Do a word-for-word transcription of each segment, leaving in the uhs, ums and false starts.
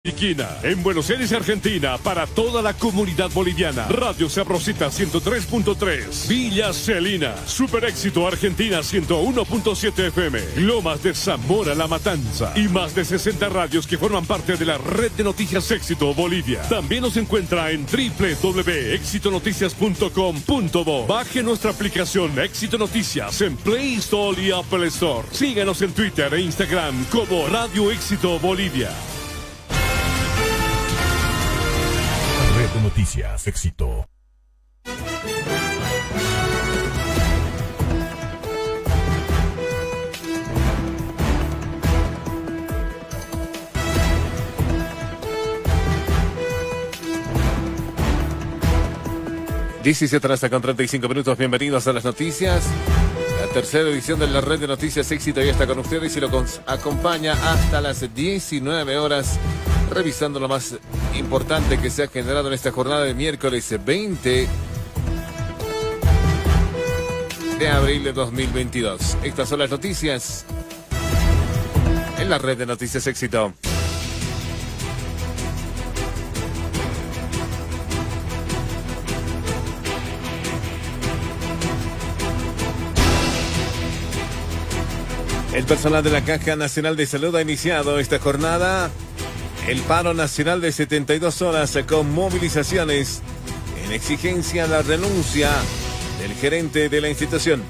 En Buenos Aires, Argentina, para toda la comunidad boliviana. Radio Sabrosita ciento tres punto tres. Villa Celina. Super Éxito Argentina ciento uno punto siete F M. Lomas de Zamora, La Matanza. Y más de sesenta radios que forman parte de la red de noticias Éxito Bolivia. También nos encuentra en doble u doble u doble u punto éxito noticias punto com punto bo. Baje nuestra aplicación Éxito Noticias en Play Store y Apple Store. Síganos en Twitter e Instagram como Radio Éxito Bolivia. Red de Noticias Éxito. diecisiete horas con treinta y cinco minutos. Bienvenidos a las noticias. La tercera edición de la Red de Noticias Éxito ya está con ustedes y lo acompaña hasta las diecinueve horas, revisando lo más importante que se ha generado en esta jornada de miércoles veinte de abril de dos mil veintidós. Estas son las noticias en la Red de Noticias Éxito. El personal de la Caja Nacional de Salud ha iniciado esta jornada el paro nacional de setenta y dos horas con movilizaciones en exigencia a la renuncia del gerente de la institución.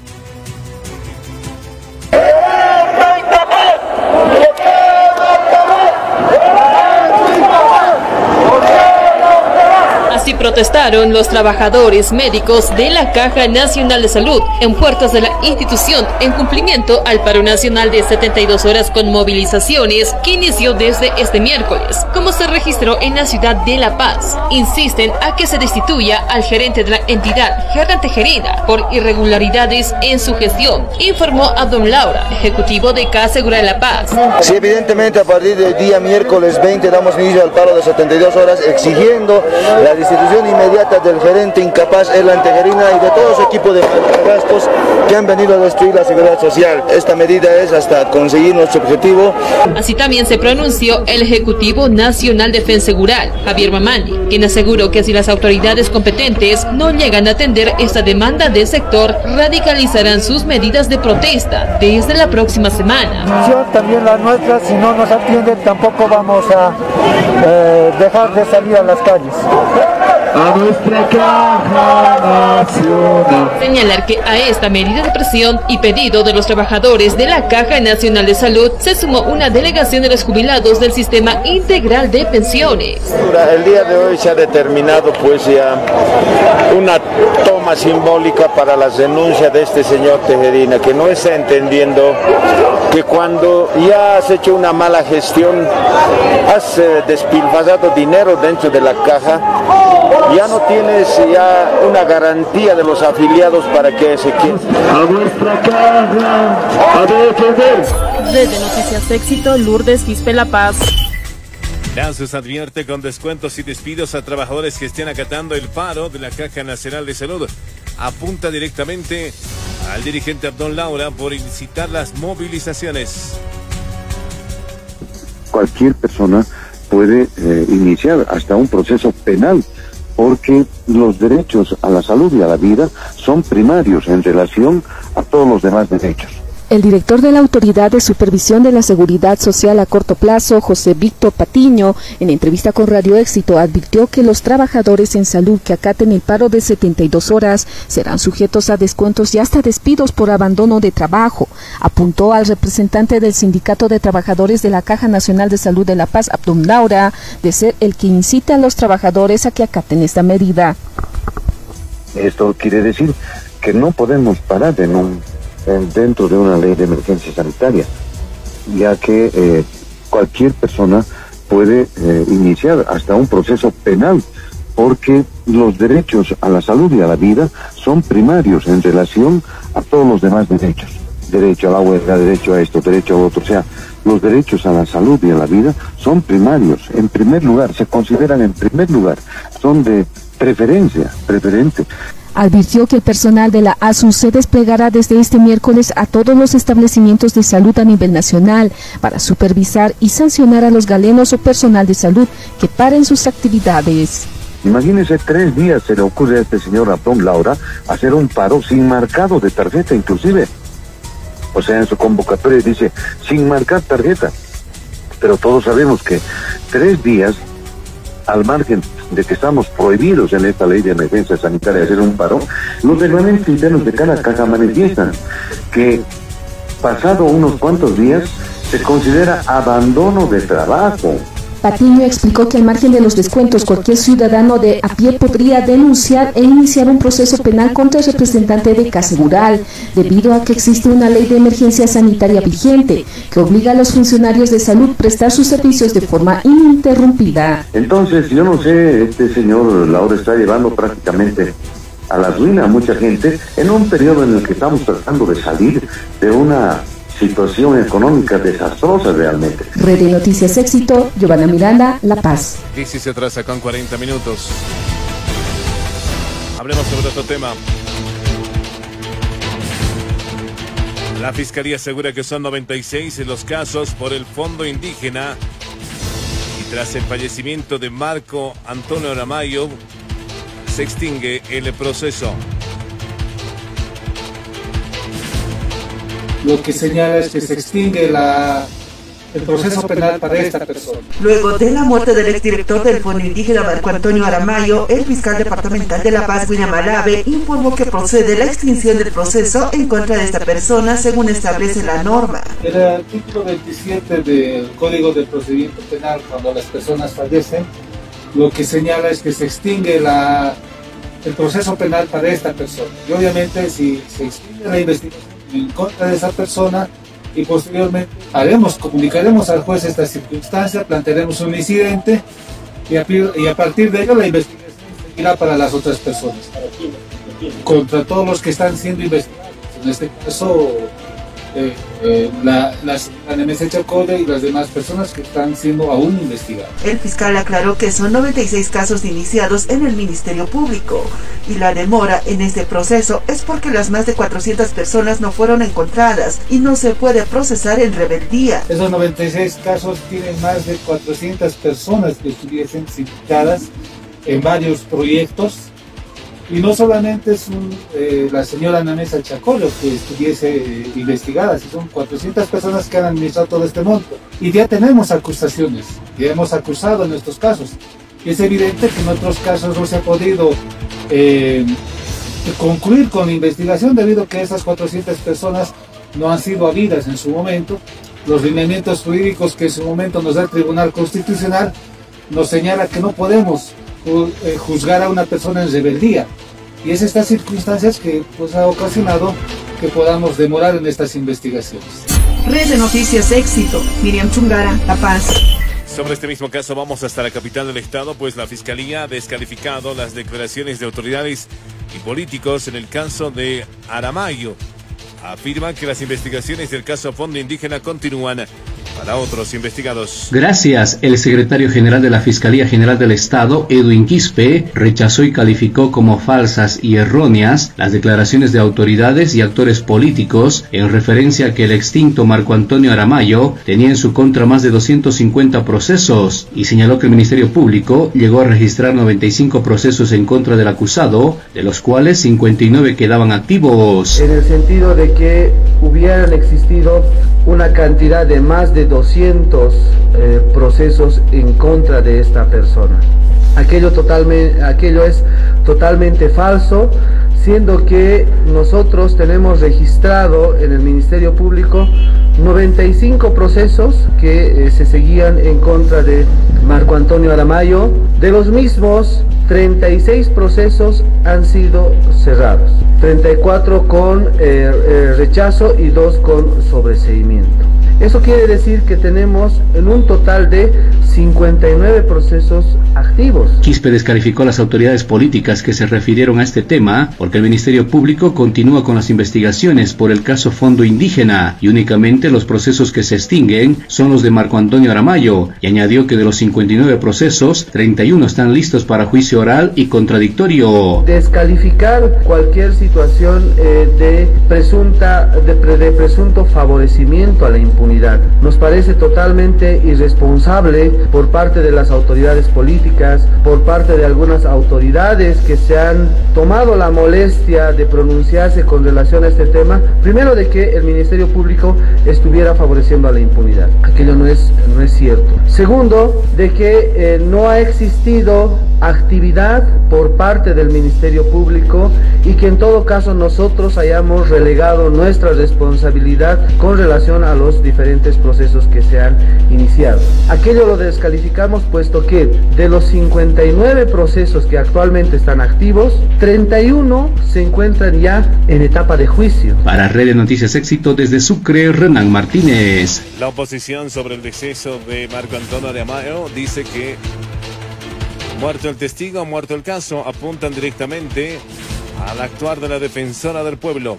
Así protestaron los trabajadores médicos de la Caja Nacional de Salud en puertas de la institución en cumplimiento al paro nacional de setenta y dos horas con movilizaciones que inició desde este miércoles, como se registró en la ciudad de La Paz. Insisten a que se destituya al gerente de la entidad, Hernán Tejerina, por irregularidades en su gestión, informó Abdón Laura, ejecutivo de Caja Seguridad de La Paz. Sí, evidentemente a partir del día miércoles veinte damos inicio al paro de setenta y dos horas exigiendo la destitución inmediata del gerente incapaz Hernán Tejerina y de todo su equipo de gastos que han venido a destruir la seguridad social. Esta medida es hasta conseguir nuestro objetivo. Así también se pronunció el Ejecutivo Nacional de Fensegural, Javier Mamani, quien aseguró que si las autoridades competentes no llegan a atender esta demanda del sector, radicalizarán sus medidas de protesta desde la próxima semana. También la nuestra, si no nos atienden, tampoco vamos a eh, dejar de salir a las calles. A nuestra Caja Nacional. Señalar que a esta medida de presión y pedido de los trabajadores de la Caja Nacional de Salud se sumó una delegación de los jubilados del Sistema Integral de Pensiones. El día de hoy se ha determinado pues ya una toma simbólica para las denuncias de este señor Tejerina, que no está entendiendo que cuando ya has hecho una mala gestión, has eh, despilfarrado dinero dentro de la caja, ya no tienes ya una garantía de los afiliados para que se queden. A nuestra caja, a defender. Desde Noticias Éxito, Lourdes Quispe, La Paz. Lanzos advierte con descuentos y despidos a trabajadores que estén acatando el paro de la Caja Nacional de Salud. Apunta directamente al dirigente Abdón Laura por incitar las movilizaciones. Cualquier persona puede eh, iniciar hasta un proceso penal, porque los derechos a la salud y a la vida son primarios en relación a todos los demás derechos. El director de la Autoridad de Supervisión de la Seguridad Social a corto plazo, José Víctor Patiño, en entrevista con Radio Éxito, advirtió que los trabajadores en salud que acaten el paro de setenta y dos horas serán sujetos a descuentos y hasta despidos por abandono de trabajo. Apuntó al representante del Sindicato de Trabajadores de la Caja Nacional de Salud de La Paz, Abdón Laura, de ser el que incita a los trabajadores a que acaten esta medida. Esto quiere decir que no podemos parar en un dentro de una ley de emergencia sanitaria, ya que eh, cualquier persona puede eh, iniciar hasta un proceso penal, porque los derechos a la salud y a la vida son primarios en relación a todos los demás derechos. Derecho a la huelga, derecho a esto, derecho a otro. O sea, los derechos a la salud y a la vida son primarios, en primer lugar, se consideran en primer lugar, son de preferencia, preferente. Advirtió que el personal de la A S U se desplegará desde este miércoles a todos los establecimientos de salud a nivel nacional para supervisar y sancionar a los galenos o personal de salud que paren sus actividades. Imagínese, tres días se le ocurre a este señor Abdón Laura hacer un paro sin marcado de tarjeta inclusive. O sea, en su convocatoria dice, sin marcar tarjeta. Pero todos sabemos que tres días, al margen de que estamos prohibidos en esta ley de emergencia sanitaria hacer un paro, los reglamentos internos de cada caja manifiestan que pasado unos cuantos días se considera abandono de trabajo. Patiño explicó que al margen de los descuentos, cualquier ciudadano de a pie podría denunciar e iniciar un proceso penal contra el representante de Casegural, debido a que existe una ley de emergencia sanitaria vigente que obliga a los funcionarios de salud a prestar sus servicios de forma ininterrumpida. Entonces, yo no sé, este señor Laura está llevando prácticamente a la ruina a mucha gente en un periodo en el que estamos tratando de salir de una situación económica desastrosa realmente. Red de Noticias Éxito, Giovanna Miranda, La Paz. Y si se atrasa con cuarenta minutos. Hablemos sobre otro tema. La Fiscalía asegura que son noventa y seis los casos por el Fondo Indígena. Y tras el fallecimiento de Marco Antonio Aramayo, se extingue el proceso. Lo que señala es que se extingue la, el proceso penal para esta persona. Luego de la muerte del exdirector del Fondo Indígena Marco Antonio Aramayo, el fiscal departamental de La Paz, William Alabe, informó que procede la extinción del proceso en contra de esta persona según establece la norma. El artículo veintisiete del Código de Procedimiento Penal, cuando las personas fallecen, lo que señala es que se extingue la, el proceso penal para esta persona. Y obviamente si se extingue la investigación en contra de esa persona y posteriormente haremos, comunicaremos al juez esta circunstancia, plantearemos un incidente y a, y a partir de ello la investigación seguirá para las otras personas, contra todos los que están siendo investigados. En este caso, eh, eh, la, las Nemesek Chacole y las demás personas que están siendo aún investigadas. El fiscal aclaró que son noventa y seis casos iniciados en el Ministerio Público y la demora en este proceso es porque las más de cuatrocientas personas no fueron encontradas y no se puede procesar en rebeldía. Esos noventa y seis casos tienen más de cuatrocientas personas que estuviesen citadas en varios proyectos. Y no solamente es un, eh, la señora Nemesek Chacole que estuviese eh, investigada, son cuatrocientas personas que han administrado todo este monto. Y ya tenemos acusaciones, ya hemos acusado en estos casos. Y es evidente que en otros casos no se ha podido eh, concluir con la investigación debido a que esas cuatrocientas personas no han sido habidas en su momento. Los lineamientos jurídicos que en su momento nos da el Tribunal Constitucional nos señala que no podemos juzgar a una persona en rebeldía, y es estas circunstancias que pues ha ocasionado que podamos demorar en estas investigaciones. Red de Noticias Éxito, Miriam Chungara, La Paz. Sobre este mismo caso vamos hasta la capital del estado, pues la Fiscalía ha descalificado las declaraciones de autoridades y políticos en el caso de Aramayo. Afirman que las investigaciones del caso Fondo Indígena continúan para otros investigados. Gracias. El secretario general de la Fiscalía General del Estado, Edwin Quispe, rechazó y calificó como falsas y erróneas las declaraciones de autoridades y actores políticos en referencia a que el extinto Marco Antonio Aramayo tenía en su contra más de doscientos cincuenta procesos y señaló que el Ministerio Público llegó a registrar noventa y cinco procesos en contra del acusado, de los cuales cincuenta y nueve quedaban activos. En el sentido de que hubieran existido una cantidad de más de doscientos eh, procesos en contra de esta persona. Aquello, totalmente, aquello es totalmente falso, siendo que nosotros tenemos registrado en el Ministerio Público noventa y cinco procesos que eh, se seguían en contra de Marco Antonio Aramayo. De los mismos, treinta y seis procesos han sido cerrados, treinta y cuatro con eh, eh, rechazo y dos con sobreseimiento. Eso quiere decir que tenemos en un total de cincuenta y nueve procesos activos. Quispe descalificó a las autoridades políticas que se refirieron a este tema porque el Ministerio Público continúa con las investigaciones por el caso Fondo Indígena y únicamente los procesos que se extinguen son los de Marco Antonio Aramayo, y añadió que de los cincuenta y nueve procesos, treinta y uno están listos para juicio oral y contradictorio. Descalificar cualquier situación eh, de presunta de, pre, de presunto favorecimiento a la impunidad nos parece totalmente irresponsable por parte de las autoridades políticas, por parte de algunas autoridades que se han tomado la molestia de pronunciarse con relación a este tema. Primero, de que el Ministerio Público estuviera favoreciendo a la impunidad. Aquello no es, no es cierto. Segundo, de que eh, no ha existido actividad por parte del Ministerio Público y que en todo caso nosotros hayamos relegado nuestra responsabilidad con relación a los diferentes procesos que se han iniciado. Aquello lo descalificamos puesto que de los cincuenta y nueve procesos que actualmente están activos, treinta y uno se encuentran ya en etapa de juicio. Para Red de Noticias Éxito desde Sucre, Renan Martínez. La oposición sobre el deceso de Marco Antonio Aramayo dice que muerto el testigo, muerto el caso, apuntan directamente al actuar de la defensora del pueblo.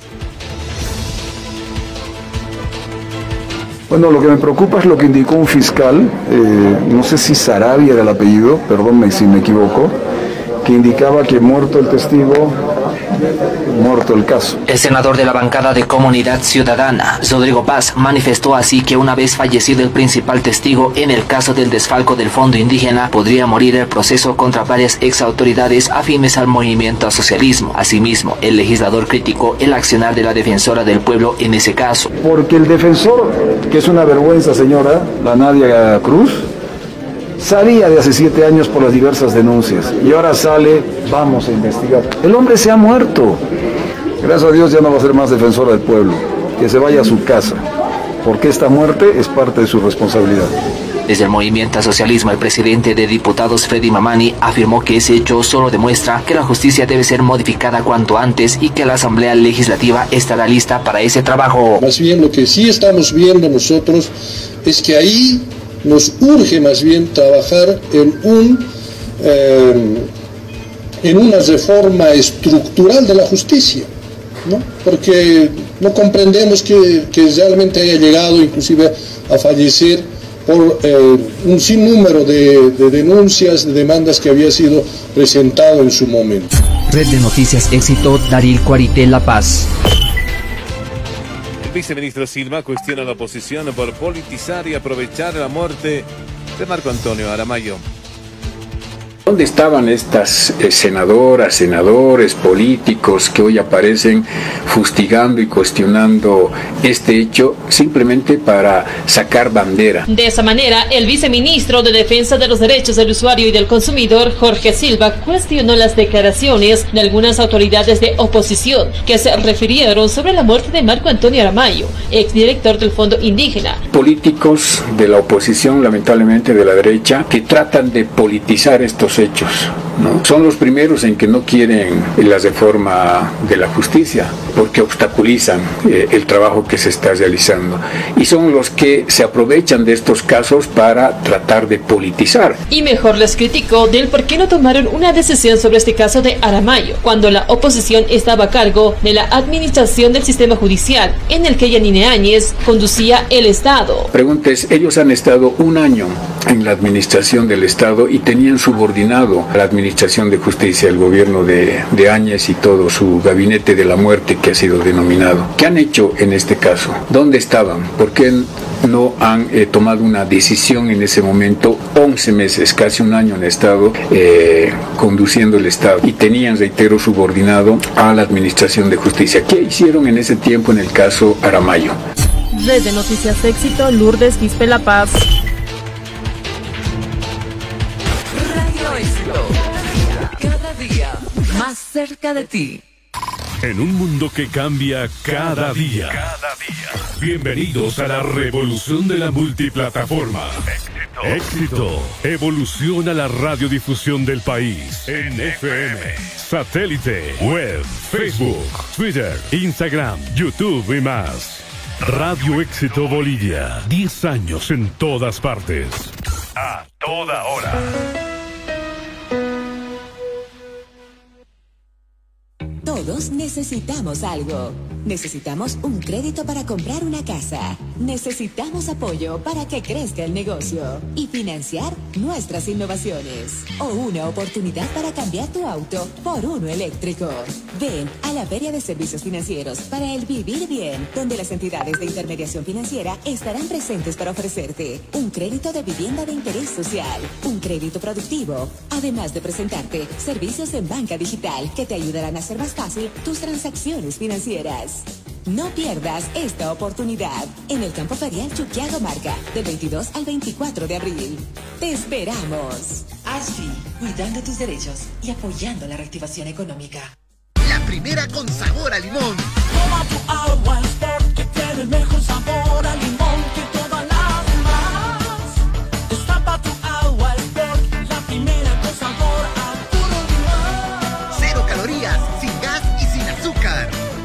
Bueno, lo que me preocupa es lo que indicó un fiscal, eh, no sé si Sarabia era el apellido, perdónme si me equivoco, que indicaba que muerto el testigo, muerto el caso. El senador de la bancada de Comunidad Ciudadana, Rodrigo Paz, manifestó así que una vez fallecido el principal testigo en el caso del desfalco del Fondo Indígena, podría morir el proceso contra varias exautoridades afines al movimiento al socialismo. Asimismo, el legislador criticó el accionar de la defensora del pueblo en ese caso. Porque el defensor, que es una vergüenza, señora, la Nadia Cruz, salía de hace siete años por las diversas denuncias y ahora sale, vamos a investigar. El hombre se ha muerto. Gracias a Dios ya no va a ser más defensora del pueblo. Que se vaya a su casa, porque esta muerte es parte de su responsabilidad. Desde el movimiento al socialismo, el presidente de diputados, Freddy Mamani, afirmó que ese hecho solo demuestra que la justicia debe ser modificada cuanto antes y que la Asamblea Legislativa estará lista para ese trabajo. Más bien lo que sí estamos viendo nosotros es que ahí nos urge más bien trabajar en un eh, en una reforma estructural de la justicia, ¿no? Porque no comprendemos que, que realmente haya llegado inclusive a fallecer por eh, un sinnúmero de, de denuncias, de demandas que había sido presentado en su momento. Red de Noticias Éxito, Daril Cuarité, La Paz. El viceministro Silva cuestiona a la oposición por politizar y aprovechar la muerte de Marco Antonio Aramayo. ¿Dónde estaban estas eh, senadoras, senadores, políticos que hoy aparecen fustigando y cuestionando este hecho simplemente para sacar bandera? De esa manera, el viceministro de Defensa de los Derechos del Usuario y del Consumidor, Jorge Silva, cuestionó las declaraciones de algunas autoridades de oposición que se refirieron sobre la muerte de Marco Antonio Aramayo, exdirector del Fondo Indígena. Políticos de la oposición, lamentablemente de la derecha, que tratan de politizar estos hechos, ¿no? Son los primeros en que no quieren la reforma de la justicia porque obstaculizan eh, el trabajo que se está realizando, y son los que se aprovechan de estos casos para tratar de politizar. Y mejor les criticó del por qué no tomaron una decisión sobre este caso de Aramayo cuando la oposición estaba a cargo de la administración del sistema judicial en el que Yanine Áñez conducía el Estado. Preguntes, ellos han estado un año en la administración del Estado y tenían subordinado a la administración de justicia el gobierno de, de Áñez y todo su gabinete de la muerte que ha sido denominado. ¿Qué han hecho en este caso? ¿Dónde estaban? ¿Por qué no han eh, tomado una decisión en ese momento? once meses, casi un año han estado eh, conduciendo el Estado y tenían, reitero, subordinado a la administración de justicia. ¿Qué hicieron en ese tiempo en el caso Aramayo? Red de Noticias Éxito, Lourdes Quispe, La Paz. Radio Éxito, cada día más cerca de ti. En un mundo que cambia cada día. Cada día. Bienvenidos a la revolución de la multiplataforma. Éxito. Éxito. Evoluciona la radiodifusión del país. En F M, satélite, web, Facebook, Twitter, Instagram, YouTube y más. Radio Éxito Bolivia. diez años en todas partes. A toda hora. Todos necesitamos algo. Necesitamos un crédito para comprar una casa. Necesitamos apoyo para que crezca el negocio y financiar nuestras innovaciones. O una oportunidad para cambiar tu auto por uno eléctrico. Ven a la Feria de Servicios Financieros para el Vivir Bien, donde las entidades de intermediación financiera estarán presentes para ofrecerte un crédito de vivienda de interés social, un crédito productivo, además de presentarte servicios en banca digital que te ayudarán a hacer más fácil tus transacciones financieras. No pierdas esta oportunidad en el Campo Ferial Chuquiago Marca, del veintidós al veinticuatro de abril. ¡Te esperamos! Así, cuidando tus derechos y apoyando la reactivación económica. La primera con sabor a limón. Toma tu agua Sport, que tiene el mejor sabor a limón que todas las demás. Destapa tu agua Sport, la primera con sabor a puro limón. Cero calorías, sin gas y sin azúcar.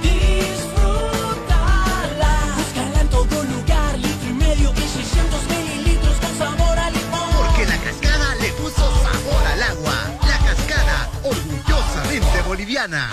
Boliviana.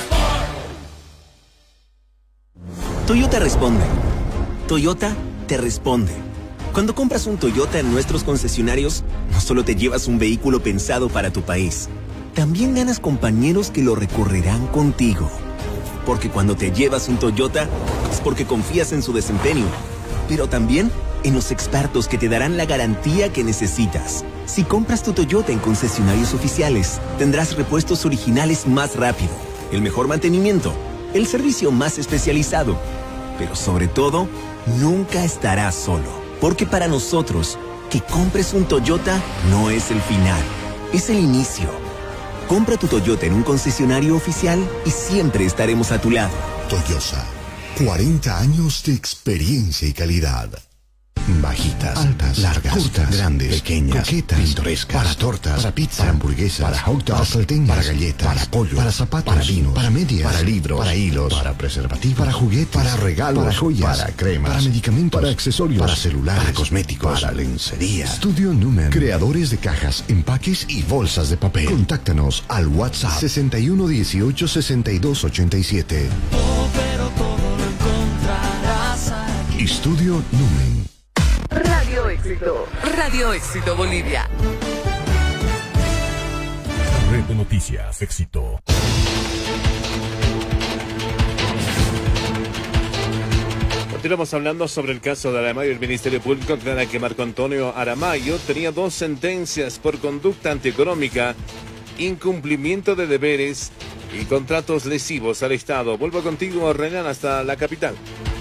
Toyota responde. Toyota te responde. Cuando compras un Toyota en nuestros concesionarios, no solo te llevas un vehículo pensado para tu país, también ganas compañeros que lo recorrerán contigo. Porque cuando te llevas un Toyota, es porque confías en su desempeño, pero también en los expertos que te darán la garantía que necesitas. Si compras tu Toyota en concesionarios oficiales, tendrás repuestos originales más rápido, el mejor mantenimiento, el servicio más especializado. Pero sobre todo, nunca estarás solo. Porque para nosotros, que compres un Toyota no es el final, es el inicio. Compra tu Toyota en un concesionario oficial y siempre estaremos a tu lado. Toyota, cuarenta años de experiencia y calidad. Bajitas, altas, largas, cortas, grandes, pequeñas, coquetas, pintorescas, para tortas, para pizza, para hamburguesas, para hot dogs, para salteñas, para galletas, para pollo, para zapatos, para vinos, para medias, para libros, para hilos, para preservativos, para juguetes, para regalos, para joyas, para cremas, para medicamentos, para accesorios, para celulares, para cosméticos, para lencería. Studio Numen, creadores de cajas, empaques y bolsas de papel. Contáctanos al WhatsApp sesenta y uno dieciocho sesenta y dos ochenta y siete. Oh, pero todo lo encontrarás aquí. Studio Numen. Radio Éxito. Radio Éxito Bolivia. Red de Noticias Éxito. Continuamos hablando sobre el caso de Aramayo. El Ministerio Público aclara que Marco Antonio Aramayo tenía dos sentencias por conducta antieconómica, incumplimiento de deberes y contratos lesivos al Estado. Vuelvo contigo, Renan, hasta la capital.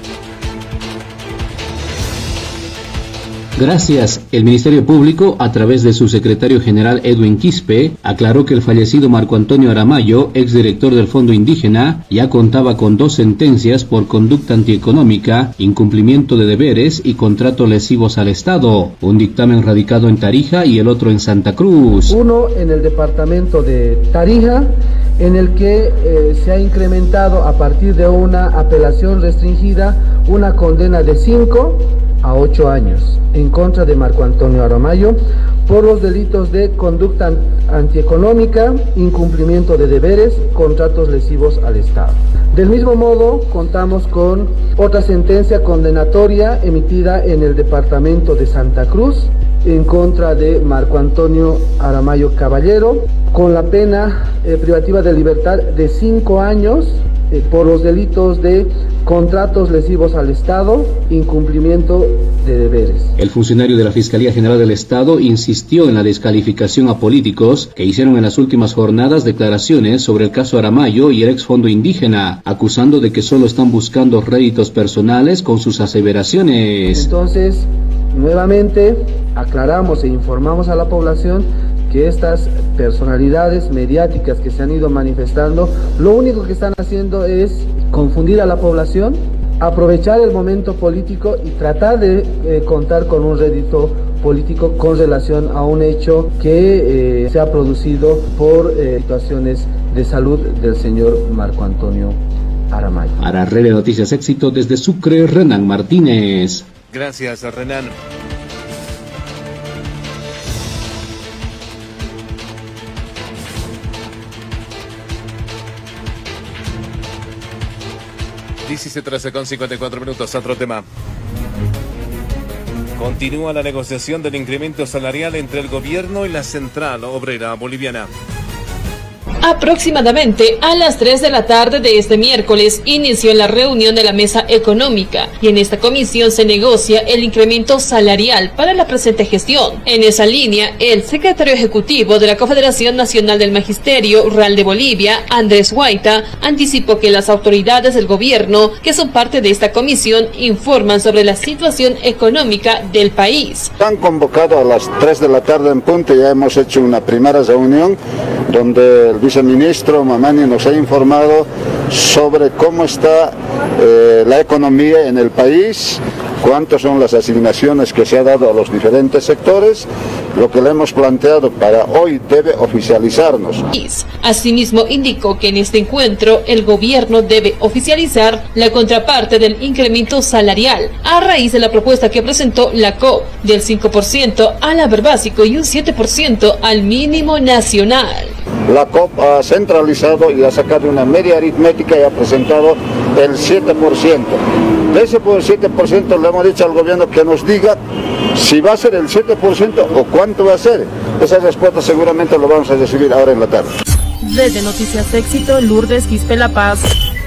Gracias. El Ministerio Público, a través de su secretario general Edwin Quispe, aclaró que el fallecido Marco Antonio Aramayo, exdirector del Fondo Indígena, ya contaba con dos sentencias por conducta antieconómica, incumplimiento de deberes y contratos lesivos al Estado. Un dictamen radicado en Tarija y el otro en Santa Cruz. Uno en el departamento de Tarija, en el que eh, se ha incrementado a partir de una apelación restringida una condena de cinco a ocho años en contra de Marco Antonio Aramayo por los delitos de conducta antieconómica, incumplimiento de deberes, contratos lesivos al Estado. Del mismo modo, contamos con otra sentencia condenatoria emitida en el departamento de Santa Cruz en contra de Marco Antonio Aramayo Caballero, con la pena eh, privativa de libertad de cinco años eh, por los delitos de contratos lesivos al Estado, incumplimiento de deberes. El funcionario de la Fiscalía General del Estado insistió en la descalificación a políticos que hicieron en las últimas jornadas declaraciones sobre el caso Aramayo y el ex Fondo Indígena, acusando de que solo están buscando réditos personales con sus aseveraciones. Entonces, nuevamente aclaramos e informamos a la población que estas personalidades mediáticas que se han ido manifestando, lo único que están haciendo es confundir a la población, aprovechar el momento político y tratar de eh, contar con un rédito político con relación a un hecho que eh, se ha producido por eh, situaciones de salud del señor Marco Antonio Aramay. Para Red de Noticias Éxito desde Sucre, Renan Martínez. Gracias, Renan. diecisiete trece con cincuenta y cuatro minutos. Otro tema. Continúa la negociación del incremento salarial entre el gobierno y la Central Obrera Boliviana. Aproximadamente a las tres de la tarde de este miércoles inició la reunión de la mesa económica y en esta comisión se negocia el incremento salarial para la presente gestión. En esa línea, el secretario ejecutivo de la Confederación Nacional del Magisterio Rural de Bolivia, Andrés Guaita, anticipó que las autoridades del gobierno que son parte de esta comisión informan sobre la situación económica del país. Han convocado a las tres de la tarde en punto, ya hemos hecho una primera reunión donde el viceministro Mamani nos ha informado sobre cómo está eh, la economía en el país, cuántas son las asignaciones que se ha dado a los diferentes sectores. Lo que le hemos planteado para hoy debe oficializarnos. Asimismo, indicó que en este encuentro el gobierno debe oficializar la contraparte del incremento salarial a raíz de la propuesta que presentó la C O P del cinco por ciento al haber básico y un siete por ciento al mínimo nacional. La C O P ha centralizado y ha sacado una media aritmética y ha presentado el siete por ciento. De ese siete por ciento le hemos dicho al gobierno que nos diga si va a ser el siete por ciento o cuánto va a ser. Esa respuesta seguramente lo vamos a recibir ahora en la tarde. Desde Noticias Éxito, Lourdes Quispe La Paz.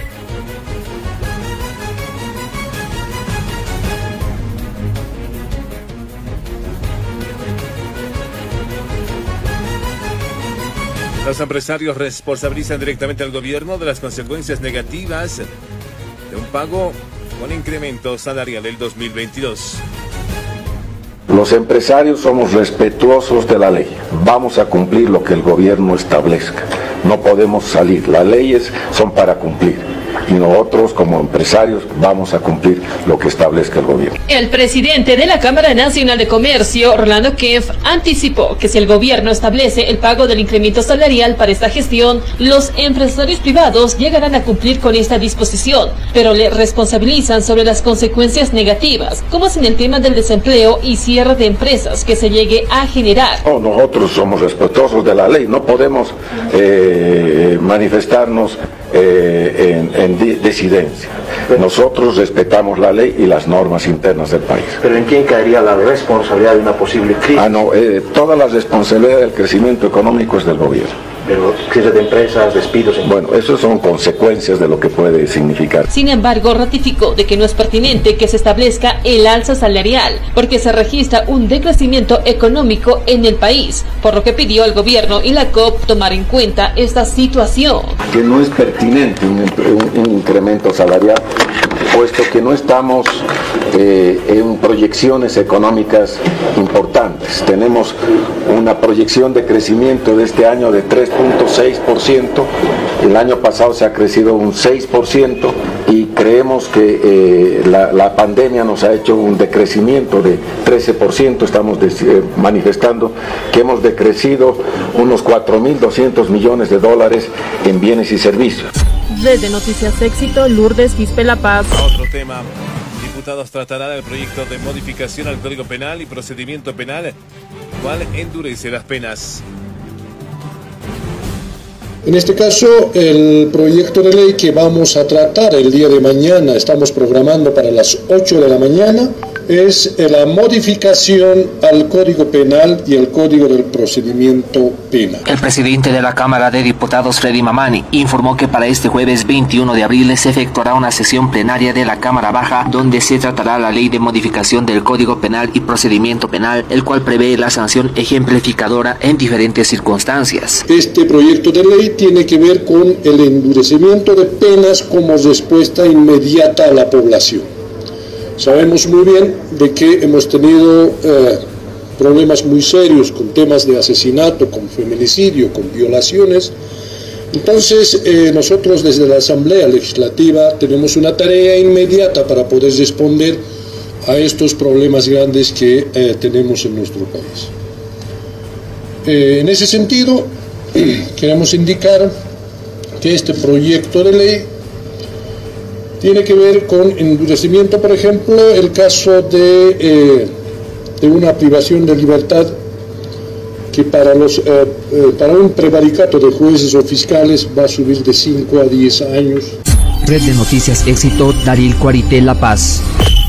Los empresarios responsabilizan directamente al gobierno de las consecuencias negativas de un pago con incremento salarial del dos mil veintidós. Los empresarios somos respetuosos de la ley. Vamos a cumplir lo que el gobierno establezca. No podemos salir. Las leyes son para cumplir. Y nosotros, como empresarios, vamos a cumplir lo que establezca el gobierno. El presidente de la Cámara Nacional de Comercio, Rolando Kempf, anticipó que si el gobierno establece el pago del incremento salarial para esta gestión, los empresarios privados llegarán a cumplir con esta disposición, pero le responsabilizan sobre las consecuencias negativas, como es en el tema del desempleo y cierre de empresas que se llegue a generar. Oh, nosotros somos respetuosos de la ley, no podemos eh, manifestarnos eh, en, en disidencia. Nosotros respetamos la ley y las normas internas del país. ¿Pero en quién caería la responsabilidad de una posible crisis? Ah, no, eh, toda la responsabilidad del crecimiento económico es del gobierno. Pero crisis de empresas, despidos... En... Bueno, eso son consecuencias de lo que puede significar. Sin embargo, ratificó de que no es pertinente que se establezca el alza salarial, porque se registra un decrecimiento económico en el país, por lo que pidió al gobierno y la C O P tomar en cuenta esta situación. Que no es pertinente un, un, un incremento salarial, puesto que no estamos eh, en proyecciones económicas importantes. Tenemos una proyección de crecimiento de este año de tres punto seis por ciento, el año pasado se ha crecido un seis por ciento y creemos que eh, la, la pandemia nos ha hecho un decrecimiento de trece por ciento, estamos de, eh, manifestando que hemos decrecido unos cuatro mil doscientos millones de dólares en bienes y servicios. Desde Noticias Éxito, Lourdes Quispe La Paz. Otro tema. Diputados tratarán el proyecto de modificación al Código Penal y Procedimiento Penal, cual endurece las penas. En este caso, el proyecto de ley que vamos a tratar el día de mañana, estamos programando para las ocho de la mañana, es la modificación al Código Penal y al Código del Procedimiento Penal. El presidente de la Cámara de Diputados, Freddy Mamani, informó que para este jueves veintiuno de abril se efectuará una sesión plenaria de la Cámara Baja donde se tratará la ley de modificación del Código Penal y Procedimiento Penal, el cual prevé la sanción ejemplificadora en diferentes circunstancias. Este proyecto de ley tiene que ver con el endurecimiento de penas como respuesta inmediata a la población. Sabemos muy bien de que hemos tenido eh, problemas muy serios con temas de asesinato, con feminicidio, con violaciones. Entonces, eh, nosotros desde la Asamblea Legislativa tenemos una tarea inmediata para poder responder a estos problemas grandes que eh, tenemos en nuestro país. Eh, en ese sentido, queremos indicar que este proyecto de ley tiene que ver con endurecimiento, por ejemplo, el caso de, eh, de una privación de libertad que para, los, eh, eh, para un prevaricato de jueces o fiscales va a subir de cinco a diez años. Red de Noticias Éxito, Daril Cuarité, La Paz.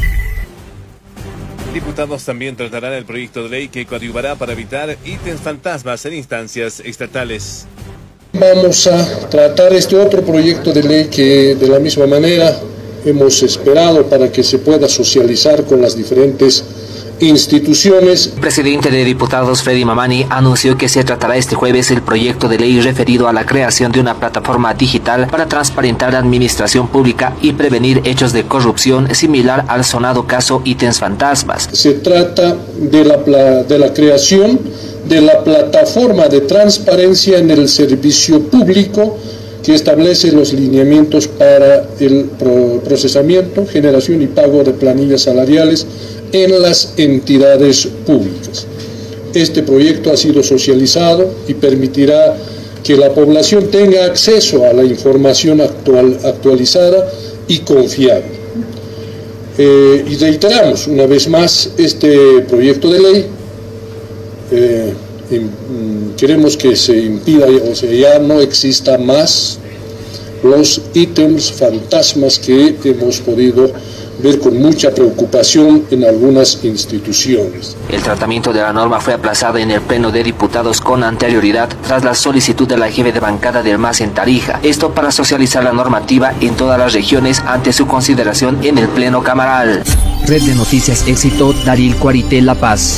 Diputados también tratarán el proyecto de ley que coadyuvará para evitar ítems fantasmas en instancias estatales. Vamos a tratar este otro proyecto de ley que de la misma manera hemos esperado para que se pueda socializar con las diferentes instituciones. El presidente de diputados Freddy Mamani anunció que se tratará este jueves el proyecto de ley referido a la creación de una plataforma digital para transparentar la administración pública y prevenir hechos de corrupción similar al sonado caso ítems fantasmas. Se trata de la, de la creación de la plataforma de transparencia en el servicio público que establece los lineamientos para el procesamiento, generación y pago de planillas salariales en las entidades públicas. Este proyecto ha sido socializado y permitirá que la población tenga acceso a la información actual, actualizada y confiable. Eh, y reiteramos una vez más este proyecto de ley. Eh, queremos que se impida, o sea, ya no exista más los ítems fantasmas que hemos podido ver con mucha preocupación en algunas instituciones. El tratamiento de la norma fue aplazado en el Pleno de Diputados con anterioridad tras la solicitud de la jefe de bancada del M A S en Tarija. Esto para socializar la normativa en todas las regiones ante su consideración en el Pleno Camaral. Red de Noticias Éxito, Daril Cuarité, La Paz.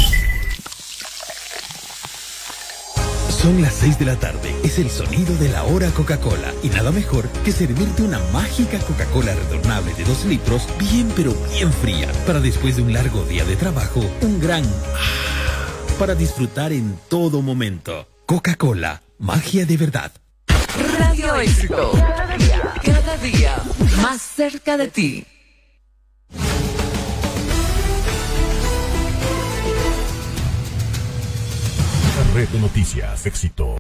Son las seis de la tarde, es el sonido de la hora Coca-Cola y nada mejor que servirte una mágica Coca-Cola retornable de dos litros, bien pero bien fría, para después de un largo día de trabajo, un gran ah, para disfrutar en todo momento. Coca-Cola, magia de verdad. Radio Éxito, cada día, cada día más cerca de ti. Red de Noticias Éxito.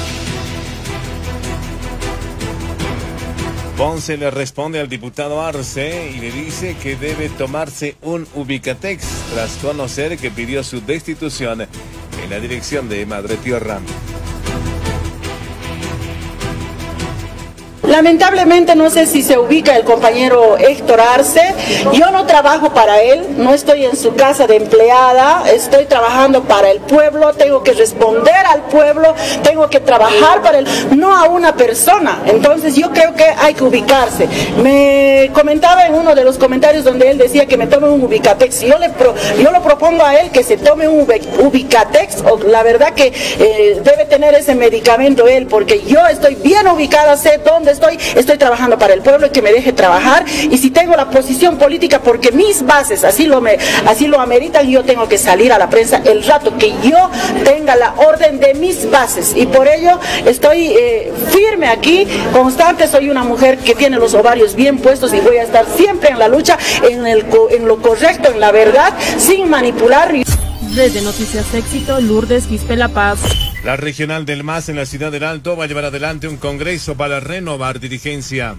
Ponce le responde al diputado Arce y le dice que debe tomarse un Ubicatex tras conocer que pidió su destitución en la dirección de Madre Tierra. Lamentablemente no sé si se ubica el compañero Héctor Arce. Yo no trabajo para él, no estoy en su casa de empleada, estoy trabajando para el pueblo, tengo que responder al pueblo, tengo que trabajar para él, no a una persona. Entonces yo creo que hay que ubicarse. Me comentaba en uno de los comentarios donde él decía que me tome un Ubicatex. Yo, le pro, yo lo propongo a él que se tome un Ubicatex, o la verdad que eh, debe tener ese medicamento él, porque yo estoy bien ubicada, sé dónde estoy, estoy trabajando para el pueblo y que me deje trabajar, y si tengo la posición política porque mis bases así lo, me, así lo ameritan, yo tengo que salir a la prensa el rato que yo tenga la orden de mis bases, y por ello estoy eh, firme aquí, constante, soy una mujer que tiene los ovarios bien puestos y voy a estar siempre en la lucha, en, el, en lo correcto, en la verdad, sin manipular. Desde Noticias Éxito, Lourdes Quispe, La Paz. La regional del M A S en la ciudad del Alto va a llevar adelante un congreso para renovar dirigencia.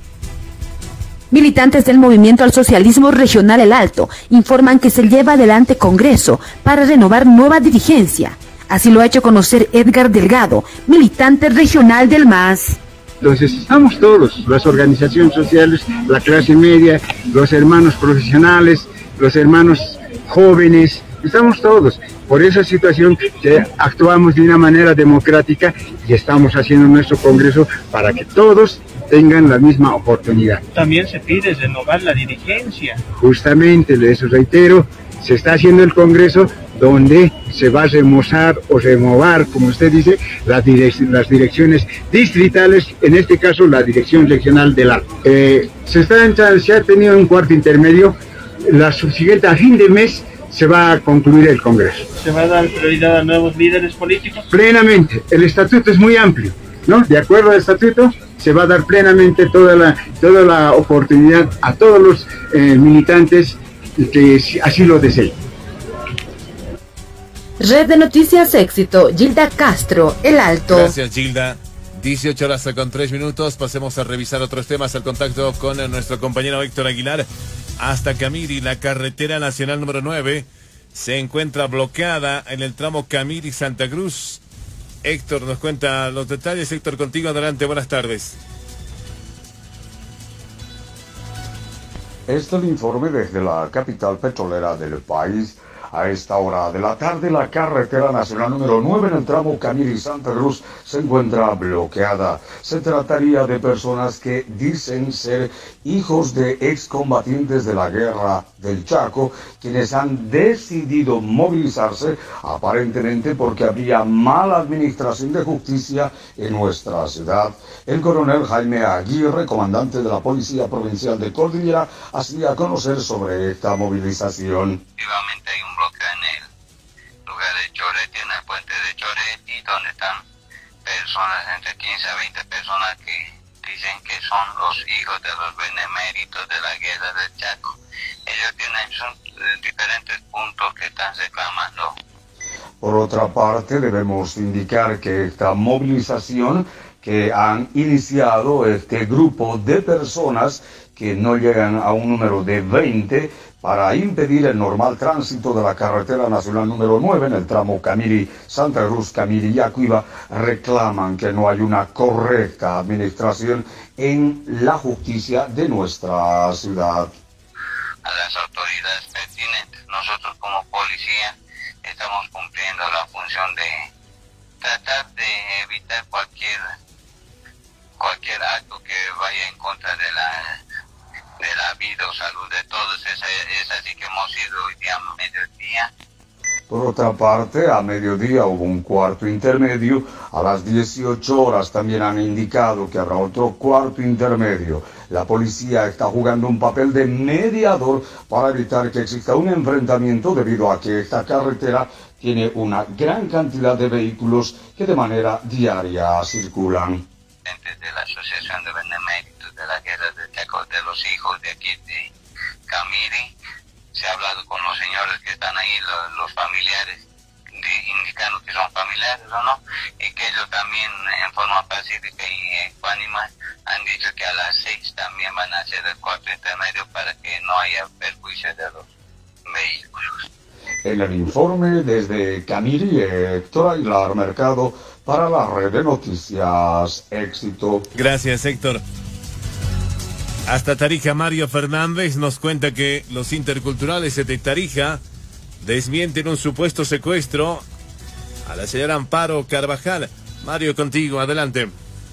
Militantes del Movimiento al Socialismo Regional El Alto informan que se lleva adelante congreso para renovar nueva dirigencia. Así lo ha hecho conocer Edgar Delgado, militante regional del M A S. Entonces estamos todos, las organizaciones sociales, la clase media, los hermanos profesionales, los hermanos jóvenes, estamos todos. Por esa situación que actuamos de una manera democrática y estamos haciendo nuestro congreso para que todos tengan la misma oportunidad. También se pide renovar la dirigencia. Justamente, eso reitero, se está haciendo el congreso donde se va a remozar o remover, como usted dice, las, direc las direcciones distritales, en este caso la dirección regional del Alto. Eh, se, está, se ha tenido un cuarto intermedio, la subsiguiente a fin de mes se va a concluir el Congreso. ¿Se va a dar prioridad a nuevos líderes políticos? Plenamente. El estatuto es muy amplio, ¿no? De acuerdo al estatuto, se va a dar plenamente toda la, toda la oportunidad a todos los eh, militantes que así lo deseen. Red de Noticias Éxito, Gilda Castro, El Alto. Gracias, Gilda. dieciocho horas con tres minutos. Pasemos a revisar otros temas. Al contacto con nuestro compañero Héctor Aguilar. Hasta Camiri, la carretera nacional número nueve se encuentra bloqueada en el tramo Camiri-Santa Cruz. Héctor nos cuenta los detalles. Héctor, contigo, adelante, buenas tardes. Este es el informe desde la capital petrolera del país. A esta hora de la tarde, la carretera nacional número nueve en el tramo Camiri-Santa Cruz se encuentra bloqueada. Se trataría de personas que dicen ser hijos de excombatientes de la guerra del Chaco, quienes han decidido movilizarse aparentemente porque habría mala administración de justicia en nuestra ciudad. El coronel Jaime Aguirre, comandante de la Policía Provincial de Cordillera, hacía a conocer sobre esta movilización. Efectivamente hay un bloqueo en el lugar de Chorete, en el puente de Chorete, donde están personas, entre quince a veinte personas que dicen que son los hijos de los beneméritos de la guerra del Chaco. Ellos tienen son, eh, diferentes puntos que están reclamando. Por otra parte, debemos indicar que esta movilización que han iniciado este grupo de personas que no llegan a un número de veinte para impedir el normal tránsito de la carretera nacional número nueve en el tramo Camiri-Santa Cruz, Camiri-Yacuiba, reclaman que no hay una correcta administración en la justicia de nuestra ciudad. A las autoridades pertinentes, nosotros como policía estamos cumpliendo la función de tratar de evitar cualquier cualquier acto que vaya en contra de la de la vida o salud de todos. Es, es así que hemos ido hoy día a mediodía. Por otra parte, a mediodía hubo un cuarto intermedio. A las dieciocho horas también han indicado que habrá otro cuarto intermedio. La policía está jugando un papel de mediador para evitar que exista un enfrentamiento debido a que esta carretera tiene una gran cantidad de vehículos que de manera diaria circulan. De la Asociación de Beneméritos de la Guerra del Chaco, de los hijos de aquí de Camiri, se ha hablado con los señores que están ahí, los, los familiares, de, indicando que son familiares o no, y que ellos también en forma pacífica y ecuánime han dicho que a las seis también van a hacer el cuarto intermedio para que no haya perjuicio de los vehículos. En el informe desde Camiri, Héctor Aguilar Mercado, para la red de noticias Éxito. Gracias, Héctor. Hasta Tarija, Mario Fernández nos cuenta que los interculturales de Tarija desmienten un supuesto secuestro a la señora Amparo Carvajal. Mario, contigo, adelante.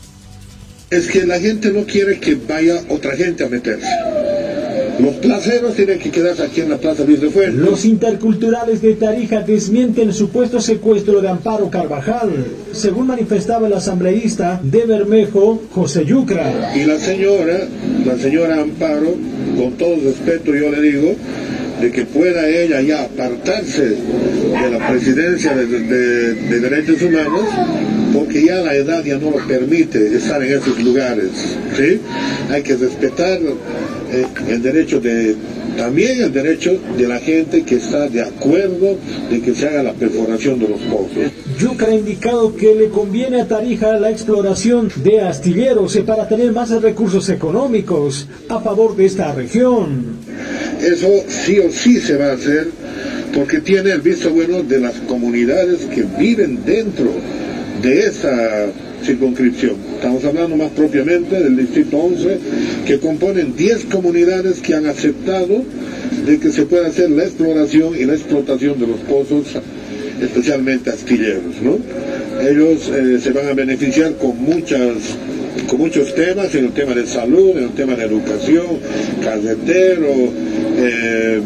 Es que la gente no quiere que vaya otra gente a meterse. Los placeros tienen que quedarse aquí en la Plaza Luis de Fuentes. Los interculturales de Tarija desmienten el supuesto secuestro de Amparo Carvajal, según manifestaba el asambleísta de Bermejo, José Yucra. Y la señora, la señora Amparo, con todo respeto yo le digo, de que pueda ella ya apartarse de la presidencia de, de, de Derechos Humanos, porque ya la edad ya no lo permite estar en esos lugares, ¿sí? Hay que respetar eh, el derecho de, también el derecho de la gente que está de acuerdo de que se haga la perforación de los pozos. Yucra ha indicado que le conviene a Tarija la exploración de astilleros para tener más recursos económicos a favor de esta región. Eso sí o sí se va a hacer porque tiene el visto bueno de las comunidades que viven dentro de esa circunscripción. Estamos hablando más propiamente del distrito once, que componen diez comunidades que han aceptado de que se pueda hacer la exploración y la explotación de los pozos, especialmente astilleros, ¿no? Ellos eh, se van a beneficiar con muchas con muchos temas, en el tema de salud, en el tema de educación, carretero, eh,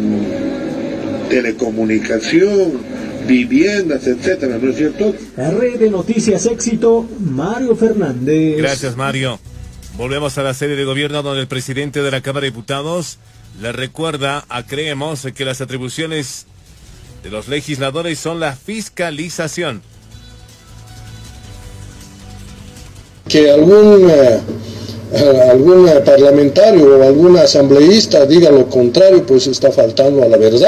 telecomunicación, viviendas, etcétera, ¿no es cierto? La red de noticias Éxito, Mario Fernández. Gracias, Mario. Volvemos a la sede de gobierno donde el presidente de la Cámara de Diputados le recuerda a Creemos que las atribuciones de los legisladores son la fiscalización. Que algún, eh, algún parlamentario o algún asambleísta diga lo contrario, pues está faltando a la verdad.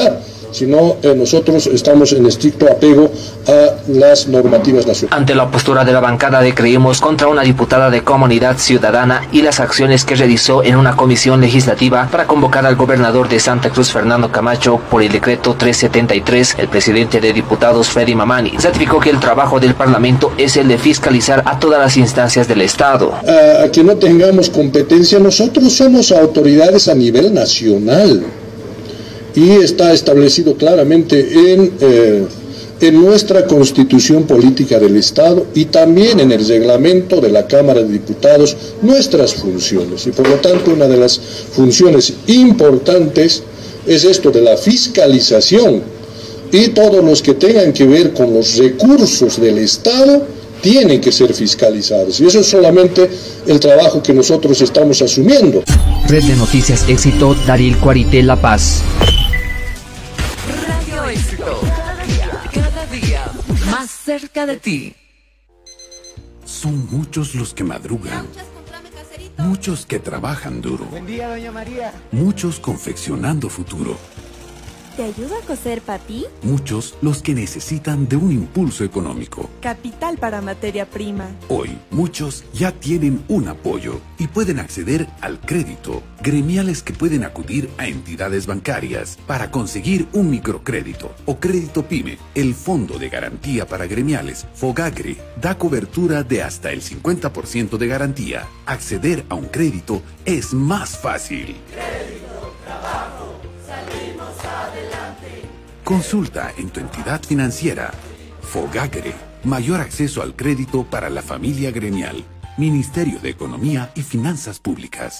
sino eh, nosotros estamos en estricto apego a las normativas nacionales. Ante la postura de la bancada de Creemos contra una diputada de Comunidad Ciudadana y las acciones que realizó en una comisión legislativa para convocar al gobernador de Santa Cruz, Fernando Camacho, por el decreto trescientos setenta y tres, el presidente de diputados, Freddy Mamani, ratificó que el trabajo del Parlamento es el de fiscalizar a todas las instancias del Estado. A, a que no tengamos competencia, nosotros somos autoridades a nivel nacional y está establecido claramente en, eh, en nuestra Constitución Política del Estado y también en el reglamento de la Cámara de Diputados nuestras funciones, y por lo tanto una de las funciones importantes es esto de la fiscalización, y todos los que tengan que ver con los recursos del Estado tienen que ser fiscalizados, y eso es solamente el trabajo que nosotros estamos asumiendo. Red de Noticias Éxito, Daril Cuarité, La Paz. Radio Éxito, cada día, cada día, más cerca de ti. Son muchos los que madrugan, muchos que trabajan duro, Buen día, doña María. muchos confeccionando futuro, ¿Te ayudo a coser, papi? muchos los que necesitan de un impulso económico. Capital para materia prima. Hoy, muchos ya tienen un apoyo y pueden acceder al crédito. Gremiales que pueden acudir a entidades bancarias para conseguir un microcrédito o crédito PYME. El Fondo de Garantía para Gremiales, FOGAGRE, da cobertura de hasta el cincuenta por ciento de garantía. Acceder a un crédito es más fácil. Crédito, trabajo, salimos adelante. Consulta en tu entidad financiera. FOGAGRE, mayor acceso al crédito para la familia gremial. Ministerio de Economía y Finanzas Públicas.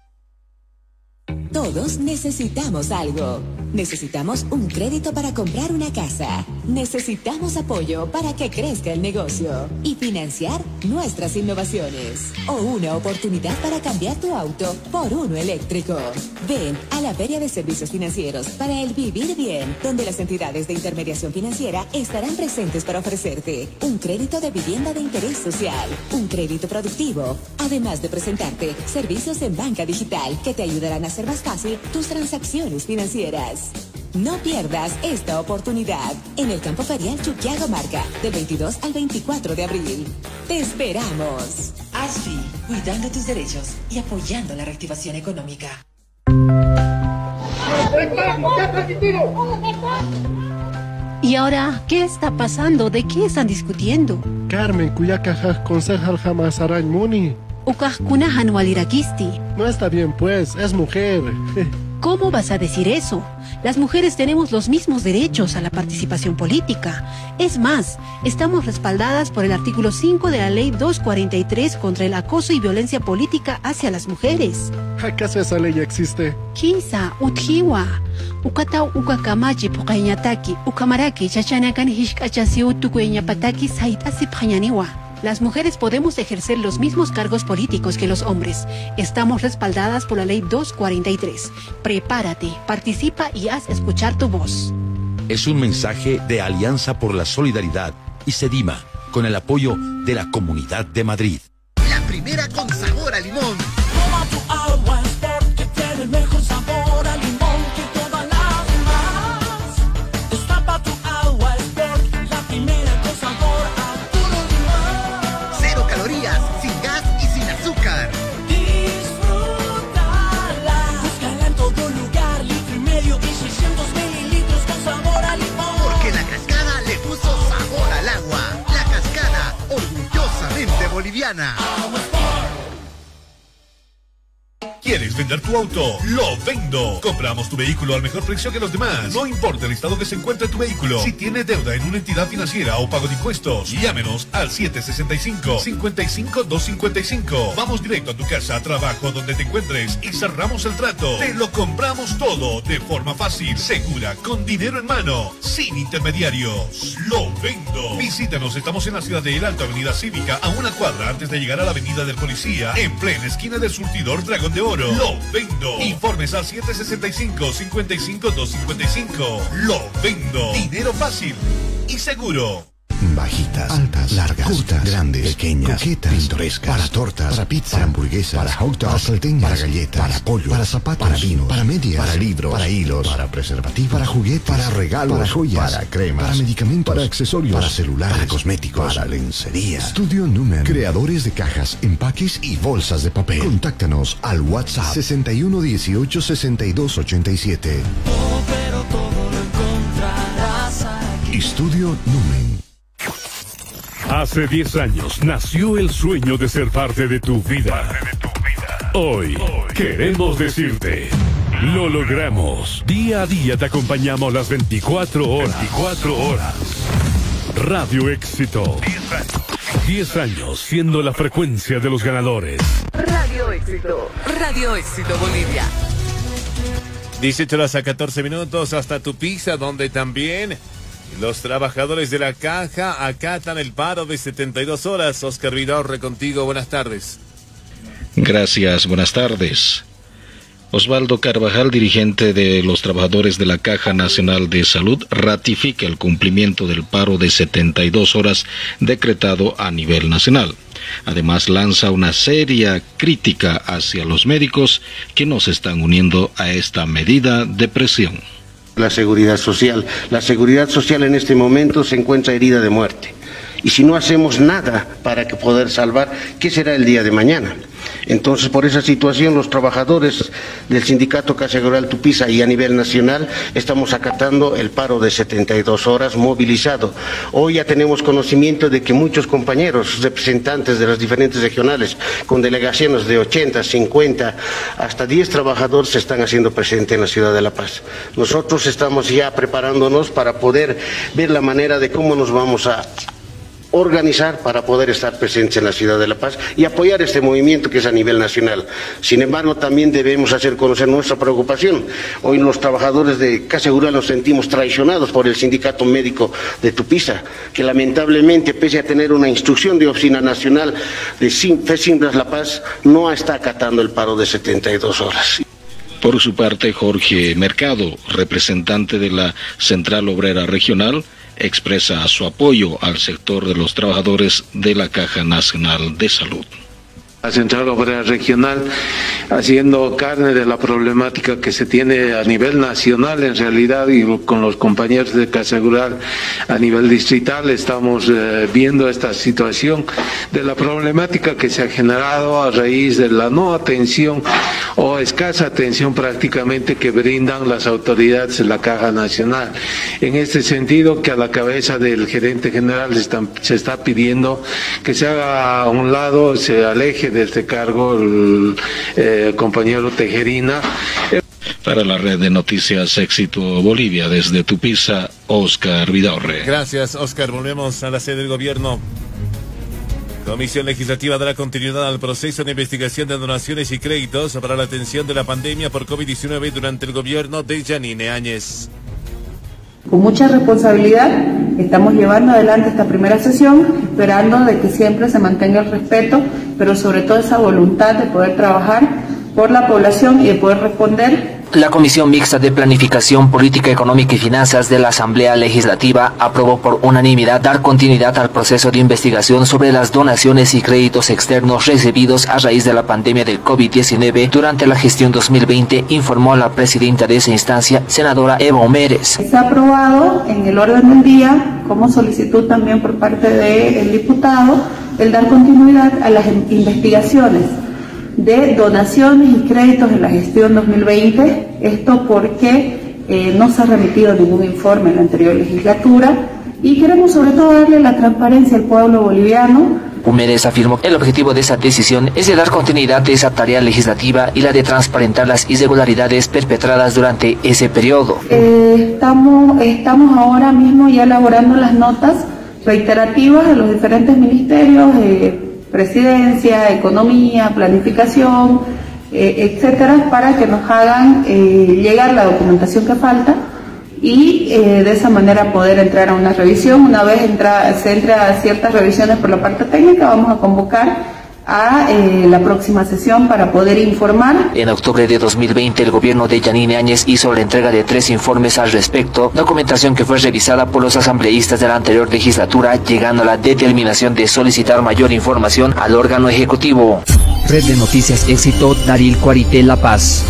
Todos necesitamos algo. Necesitamos un crédito para comprar una casa. Necesitamos apoyo para que crezca el negocio y financiar nuestras innovaciones. O una oportunidad para cambiar tu auto por uno eléctrico. Ven a la Feria de Servicios Financieros para el Vivir Bien, donde las entidades de intermediación financiera estarán presentes para ofrecerte un crédito de vivienda de interés social, un crédito productivo, además de presentarte servicios en banca digital que te ayudarán a hacer más fácil tus transacciones financieras. No pierdas esta oportunidad en el Campo Ferial Chuquiago Marca, del veintidós al veinticuatro de abril. ¡Te esperamos! Así, cuidando tus derechos y apoyando la reactivación económica. ¿Y ahora qué está pasando? ¿De qué están discutiendo? Carmen, cuya caja concejal jamás arañmuni. Ukajkuna Hanualirakisti. No está bien pues, es mujer. ¿Cómo vas a decir eso? Las mujeres tenemos los mismos derechos a la participación política. Es más, estamos respaldadas por el artículo cinco de la ley doscientos cuarenta y tres contra el acoso y violencia política hacia las mujeres. ¿Acaso esa ley existe? Kisa, utjiwa. Ukata ukakamachi pukañataki, ukamaraki chachanakan hishkachasiu tukueñapataki saitasi pañaniwa. Las mujeres podemos ejercer los mismos cargos políticos que los hombres. Estamos respaldadas por la ley doscientos cuarenta y tres. Prepárate, participa y haz escuchar tu voz. Es un mensaje de Alianza por la Solidaridad y Sedima, con el apoyo de la Comunidad de Madrid. La primera con sabor a limón. Toma tu agua Sport, que tiene el mejor sabor a limón que todas las demás. Destapa tu agua Sport, la primera con sabor a cero calorías, sin gas y sin azúcar. Disfrútala. Búscala en todo lugar, litro y medio y seiscientos mililitros con sabor a limón. Porque la Cascada le puso sabor al agua. La Cascada, orgullosamente boliviana. ¿Quieres vender tu auto? ¡Lo vendo! Compramos tu vehículo al mejor precio que los demás. No importa el estado que se encuentre tu vehículo. Si tienes deuda en una entidad financiera o pago de impuestos, llámenos al siete seis cinco, cinco cinco dos cinco cinco. Vamos directo a tu casa, trabajo, donde te encuentres y cerramos el trato. Te lo compramos todo de forma fácil, segura, con dinero en mano, sin intermediarios. ¡Lo vendo! Visítanos, estamos en la ciudad de El Alto, Avenida Cívica, a una cuadra antes de llegar a la Avenida del Policía, en plena esquina del surtidor Dragón de Oro. Lo vendo. Informes al siete seis cinco, cinco cinco dos cinco cinco. Lo vendo. Dinero fácil y seguro. Bajitas, altas, largas, cortas, grandes, pequeñas, coquetas, pintorescas, para tortas, para pizza, para hamburguesas, para hot dogs, para salteñas, para galletas, para pollo, para zapatos, para vinos, para medias, para libros, para hilos, para preservativos, para juguetes, para regalos, para joyas, para cremas, para medicamentos, para accesorios, para celulares, para cosméticos, para lencería. Estudio Numen, creadores de cajas, empaques y bolsas de papel. Contáctanos al WhatsApp sesenta y uno dieciocho sesenta y dos ochenta y siete. Oh, pero todo lo encontrarás aquí. Estudio Numen. Hace diez años nació el sueño de ser parte de tu vida. Hoy queremos decirte, lo logramos. Día a día te acompañamos las veinticuatro horas. veinticuatro horas. Radio Éxito. diez años siendo la frecuencia de los ganadores. Radio Éxito. Radio Éxito Bolivia. dieciocho horas a catorce minutos hasta tu pizza, donde también los trabajadores de la caja acatan el paro de setenta y dos horas. Oscar Vidaurre contigo, buenas tardes. Gracias, buenas tardes. Osvaldo Carvajal, dirigente de los trabajadores de la Caja Nacional de Salud, ratifica el cumplimiento del paro de setenta y dos horas decretado a nivel nacional. Además, lanza una seria crítica hacia los médicos que no se están uniendo a esta medida de presión. La seguridad social. La seguridad social en este momento se encuentra herida de muerte. Y si no hacemos nada para que poder salvar, ¿qué será el día de mañana? Entonces, por esa situación, los trabajadores del sindicato Caja Rural Tupiza y a nivel nacional estamos acatando el paro de setenta y dos horas movilizado. Hoy ya tenemos conocimiento de que muchos compañeros representantes de las diferentes regionales, con delegaciones de ochenta, cincuenta, hasta diez trabajadores se están haciendo presentes en la ciudad de La Paz. Nosotros estamos ya preparándonos para poder ver la manera de cómo nos vamos a organizar para poder estar presentes en la ciudad de La Paz y apoyar este movimiento que es a nivel nacional. Sin embargo, también debemos hacer conocer nuestra preocupación. Hoy los trabajadores de Caja Rural nos sentimos traicionados por el sindicato médico de Tupiza, que lamentablemente, pese a tener una instrucción de Oficina Nacional de FESINDRAS La Paz, no está acatando el paro de setenta y dos horas. Por su parte, Jorge Mercado, representante de la Central Obrera Regional, expresa su apoyo al sector de los trabajadores de la Caja Nacional de Salud. La Central Obrera Regional haciendo carne de la problemática que se tiene a nivel nacional en realidad, y con los compañeros de Caja Rural a nivel distrital estamos eh, viendo esta situación de la problemática que se ha generado a raíz de la no atención o escasa atención prácticamente que brindan las autoridades de la Caja Nacional. En este sentido, que a la cabeza del gerente general se está, se está pidiendo que se haga a un lado, se aleje de este cargo el eh, compañero Tejerina. Para la red de noticias Éxito Bolivia, desde Tupiza, Oscar Vidaurre. Gracias, Oscar. Volvemos a la sede del gobierno. Comisión Legislativa dará continuidad al proceso de investigación de donaciones y créditos para la atención de la pandemia por COVID diecinueve durante el gobierno de Yanine Áñez. Con mucha responsabilidad estamos llevando adelante esta primera sesión, esperando de que siempre se mantenga el respeto, pero sobre todo esa voluntad de poder trabajar por la población y de poder responder. La Comisión Mixta de Planificación, Política Económica y Finanzas de la Asamblea Legislativa aprobó por unanimidad dar continuidad al proceso de investigación sobre las donaciones y créditos externos recibidos a raíz de la pandemia del COVID diecinueve durante la gestión dos mil veinte, informó la presidenta de esa instancia, senadora Eva Omérez. Se ha aprobado en el orden del día, como solicitud también por parte del diputado, el dar continuidad a las investigaciones de donaciones y créditos en la gestión dos mil veinte, esto porque eh, no se ha remitido ningún informe en la anterior legislatura y queremos sobre todo darle la transparencia al pueblo boliviano. Humérez afirmó que el objetivo de esa decisión es de dar continuidad a esa tarea legislativa y la de transparentar las irregularidades perpetradas durante ese periodo. Eh, estamos, estamos ahora mismo ya elaborando las notas reiterativas de los diferentes ministerios, eh, Presidencia, Economía, Planificación, eh, etcétera, para que nos hagan eh, llegar la documentación que falta y eh, de esa manera poder entrar a una revisión. Una vez entra, se entra a ciertas revisiones por la parte técnica, vamos a convocar a eh, la próxima sesión para poder informar. En octubre de dos mil veinte, el gobierno de Yanine Áñez hizo la entrega de tres informes al respecto, documentación que fue revisada por los asambleístas de la anterior legislatura, llegando a la determinación de solicitar mayor información al órgano ejecutivo. Red de Noticias Éxito, Daril Cuarité, La Paz.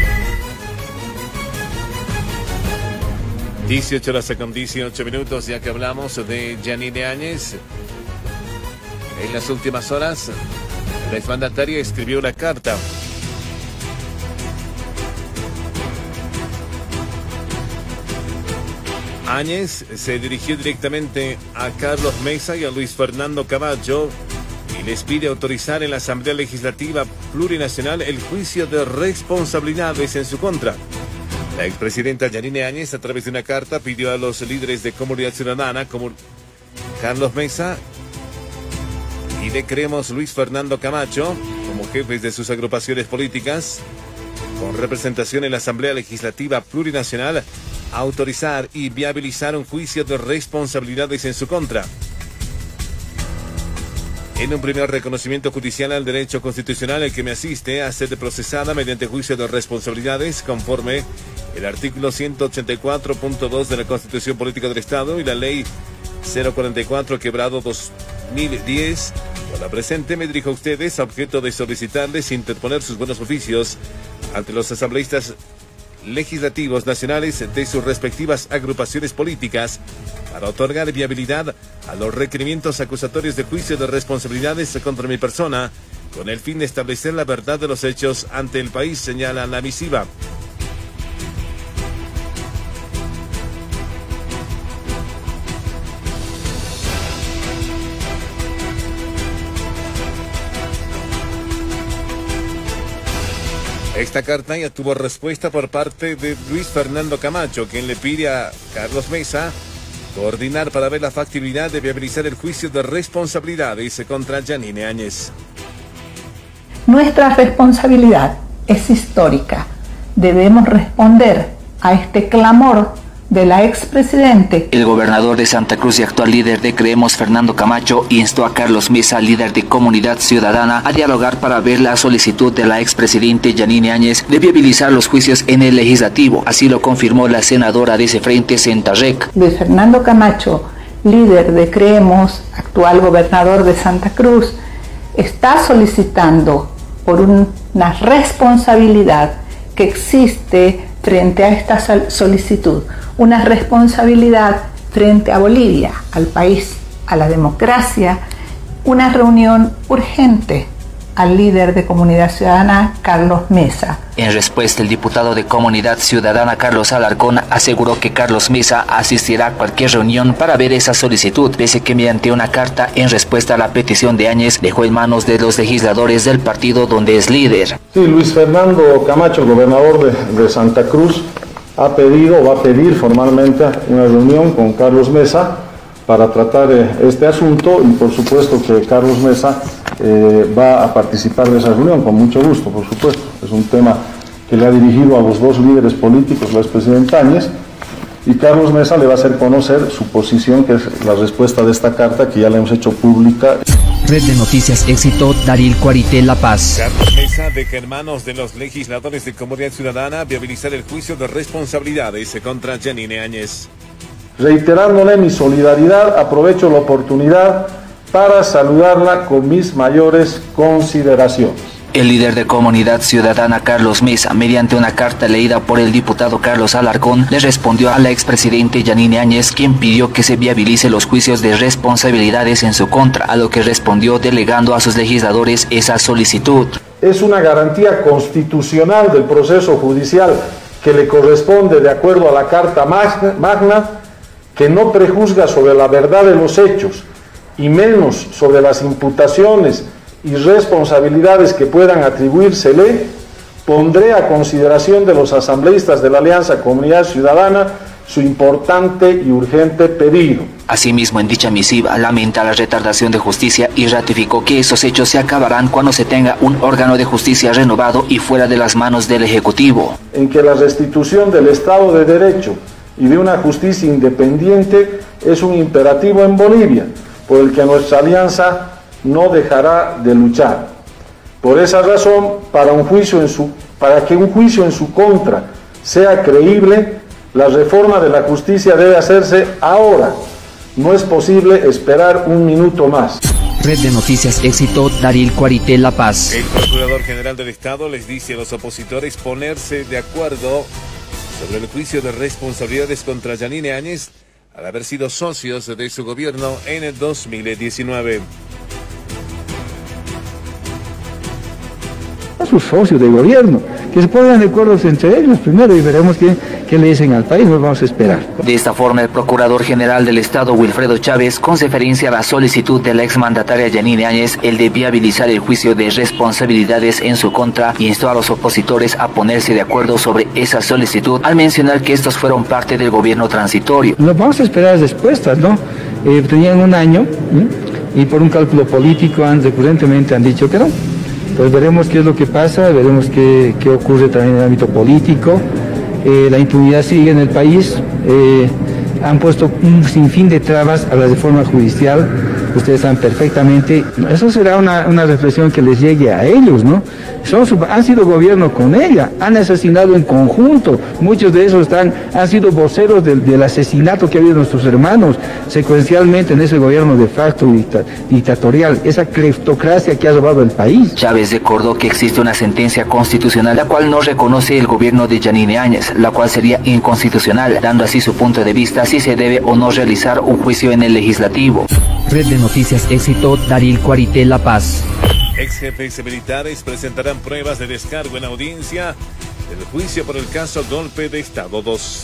dieciocho horas con dieciocho minutos, ya que hablamos de Yanine Áñez. En las últimas horas, la exmandataria escribió una carta Áñez se dirigió directamente a Carlos Mesa y a Luis Fernando Camacho y les pide autorizar en la Asamblea Legislativa Plurinacional el juicio de responsabilidades en su contra. La expresidenta Yanine Áñez, a través de una carta, pidió a los líderes de Comunidad Ciudadana como Carlos Mesa y de Creemos Luis Fernando Camacho, como jefes de sus agrupaciones políticas, con representación en la Asamblea Legislativa Plurinacional, a autorizar y viabilizar un juicio de responsabilidades en su contra. En un primer reconocimiento judicial al derecho constitucional, el que me asiste a ser procesada mediante juicio de responsabilidades conforme el artículo ciento ochenta y cuatro punto dos de la Constitución Política del Estado y la Ley cero cuarenta y cuatro quebrado dos mil diez. Por la presente me dirijo a ustedes a objeto de solicitarles interponer sus buenos oficios ante los asambleístas legislativos nacionales de sus respectivas agrupaciones políticas para otorgar viabilidad a los requerimientos acusatorios de juicio de responsabilidades contra mi persona con el fin de establecer la verdad de los hechos ante el país, señala la misiva. Esta carta ya tuvo respuesta por parte de Luis Fernando Camacho, quien le pide a Carlos Mesa coordinar para ver la factibilidad de viabilizar el juicio de responsabilidades contra Yanine Áñez. Nuestra responsabilidad es histórica. Debemos responder a este clamor de la expresidente. El gobernador de Santa Cruz y actual líder de Creemos, Fernando Camacho, instó a Carlos Mesa, líder de Comunidad Ciudadana, a dialogar para ver la solicitud de la expresidente Yanine Áñez de viabilizar los juicios en el legislativo. Así lo confirmó la senadora de ese frente, Sentarrec. De Fernando Camacho, líder de Creemos, actual gobernador de Santa Cruz, está solicitando por una responsabilidad que existe frente a esta solicitud, una responsabilidad frente a Bolivia, al país, a la democracia, una reunión urgente al líder de Comunidad Ciudadana, Carlos Mesa. En respuesta, el diputado de Comunidad Ciudadana, Carlos Alarcón, aseguró que Carlos Mesa asistirá a cualquier reunión para ver esa solicitud, pese que mediante una carta en respuesta a la petición de Áñez dejó en manos de los legisladores del partido donde es líder. Sí, Luis Fernando Camacho, gobernador de, de Santa Cruz, ha pedido o va a pedir formalmente una reunión con Carlos Mesa para tratar este asunto y por supuesto que Carlos Mesa eh, va a participar de esa reunión con mucho gusto, por supuesto. Es un tema que le ha dirigido a los dos líderes políticos, la expresidenta Áñez, y Carlos Mesa le va a hacer conocer su posición, que es la respuesta de esta carta que ya le hemos hecho pública. Red de Noticias Éxito, Daril Cuarité, La Paz. Carlos Mesa deja en manos de los legisladores de Comunidad Ciudadana viabilizar el juicio de responsabilidades contra Yanine Áñez. Reiterándole mi solidaridad, aprovecho la oportunidad para saludarla con mis mayores consideraciones. El líder de Comunidad Ciudadana, Carlos Mesa, mediante una carta leída por el diputado Carlos Alarcón, le respondió a la expresidente Yanine Áñez, quien pidió que se viabilice los juicios de responsabilidades en su contra, a lo que respondió delegando a sus legisladores esa solicitud. Es una garantía constitucional del proceso judicial que le corresponde de acuerdo a la Carta Magna, que no prejuzga sobre la verdad de los hechos y menos sobre las imputaciones y responsabilidades que puedan atribuírsele, pondré a consideración de los asambleístas de la Alianza Comunidad Ciudadana su importante y urgente pedido. Asimismo, en dicha misiva, lamenta la retardación de justicia y ratificó que esos hechos se acabarán cuando se tenga un órgano de justicia renovado y fuera de las manos del Ejecutivo. En que la restitución del Estado de Derecho y de una justicia independiente es un imperativo en Bolivia, por el que nuestra alianza no dejará de luchar. Por esa razón, para, un juicio en su, para que un juicio en su contra sea creíble, la reforma de la justicia debe hacerse ahora. No es posible esperar un minuto más. Red de Noticias Éxito, Daril Cuarité, La Paz. El Procurador General del Estado les dice a los opositores ponerse de acuerdo sobre el juicio de responsabilidades contra Yanine Áñez al haber sido socios de su gobierno en el dos mil diecinueve. A sus socios de gobierno, que se pongan de acuerdo entre ellos primero y veremos qué, qué le dicen al país, nos vamos a esperar. De esta forma, el Procurador General del Estado, Wilfredo Chávez, con referencia a la solicitud de la exmandataria Yanine Áñez, el de viabilizar el juicio de responsabilidades en su contra, instó a los opositores a ponerse de acuerdo sobre esa solicitud, al mencionar que estos fueron parte del gobierno transitorio. Nos vamos a esperar respuestas, ¿no? Eh, tenían un año, ¿sí? Y por un cálculo político han recurrentemente han dicho que no. Pues veremos qué es lo que pasa, veremos qué, qué ocurre también en el ámbito político. Eh, la impunidad sigue en el país, eh, han puesto un sinfín de trabas a la reforma judicial, ustedes saben perfectamente. Eso será una, una reflexión que les llegue a ellos, ¿no? Son, han sido gobierno con ella, han asesinado en conjunto, muchos de esos están, han sido voceros del, del asesinato que ha habido nuestros hermanos, secuencialmente en ese gobierno de facto dicta, dictatorial, esa cleptocracia que ha robado el país. Chávez recordó que existe una sentencia constitucional la cual no reconoce el gobierno de Yanine Áñez, la cual sería inconstitucional, dando así su punto de vista si se debe o no realizar un juicio en el legislativo. Red de Noticias Éxito, Daril Cuarité, La Paz. Ex jefes militares presentarán pruebas de descargo en audiencia del juicio por el caso Golpe de Estado dos.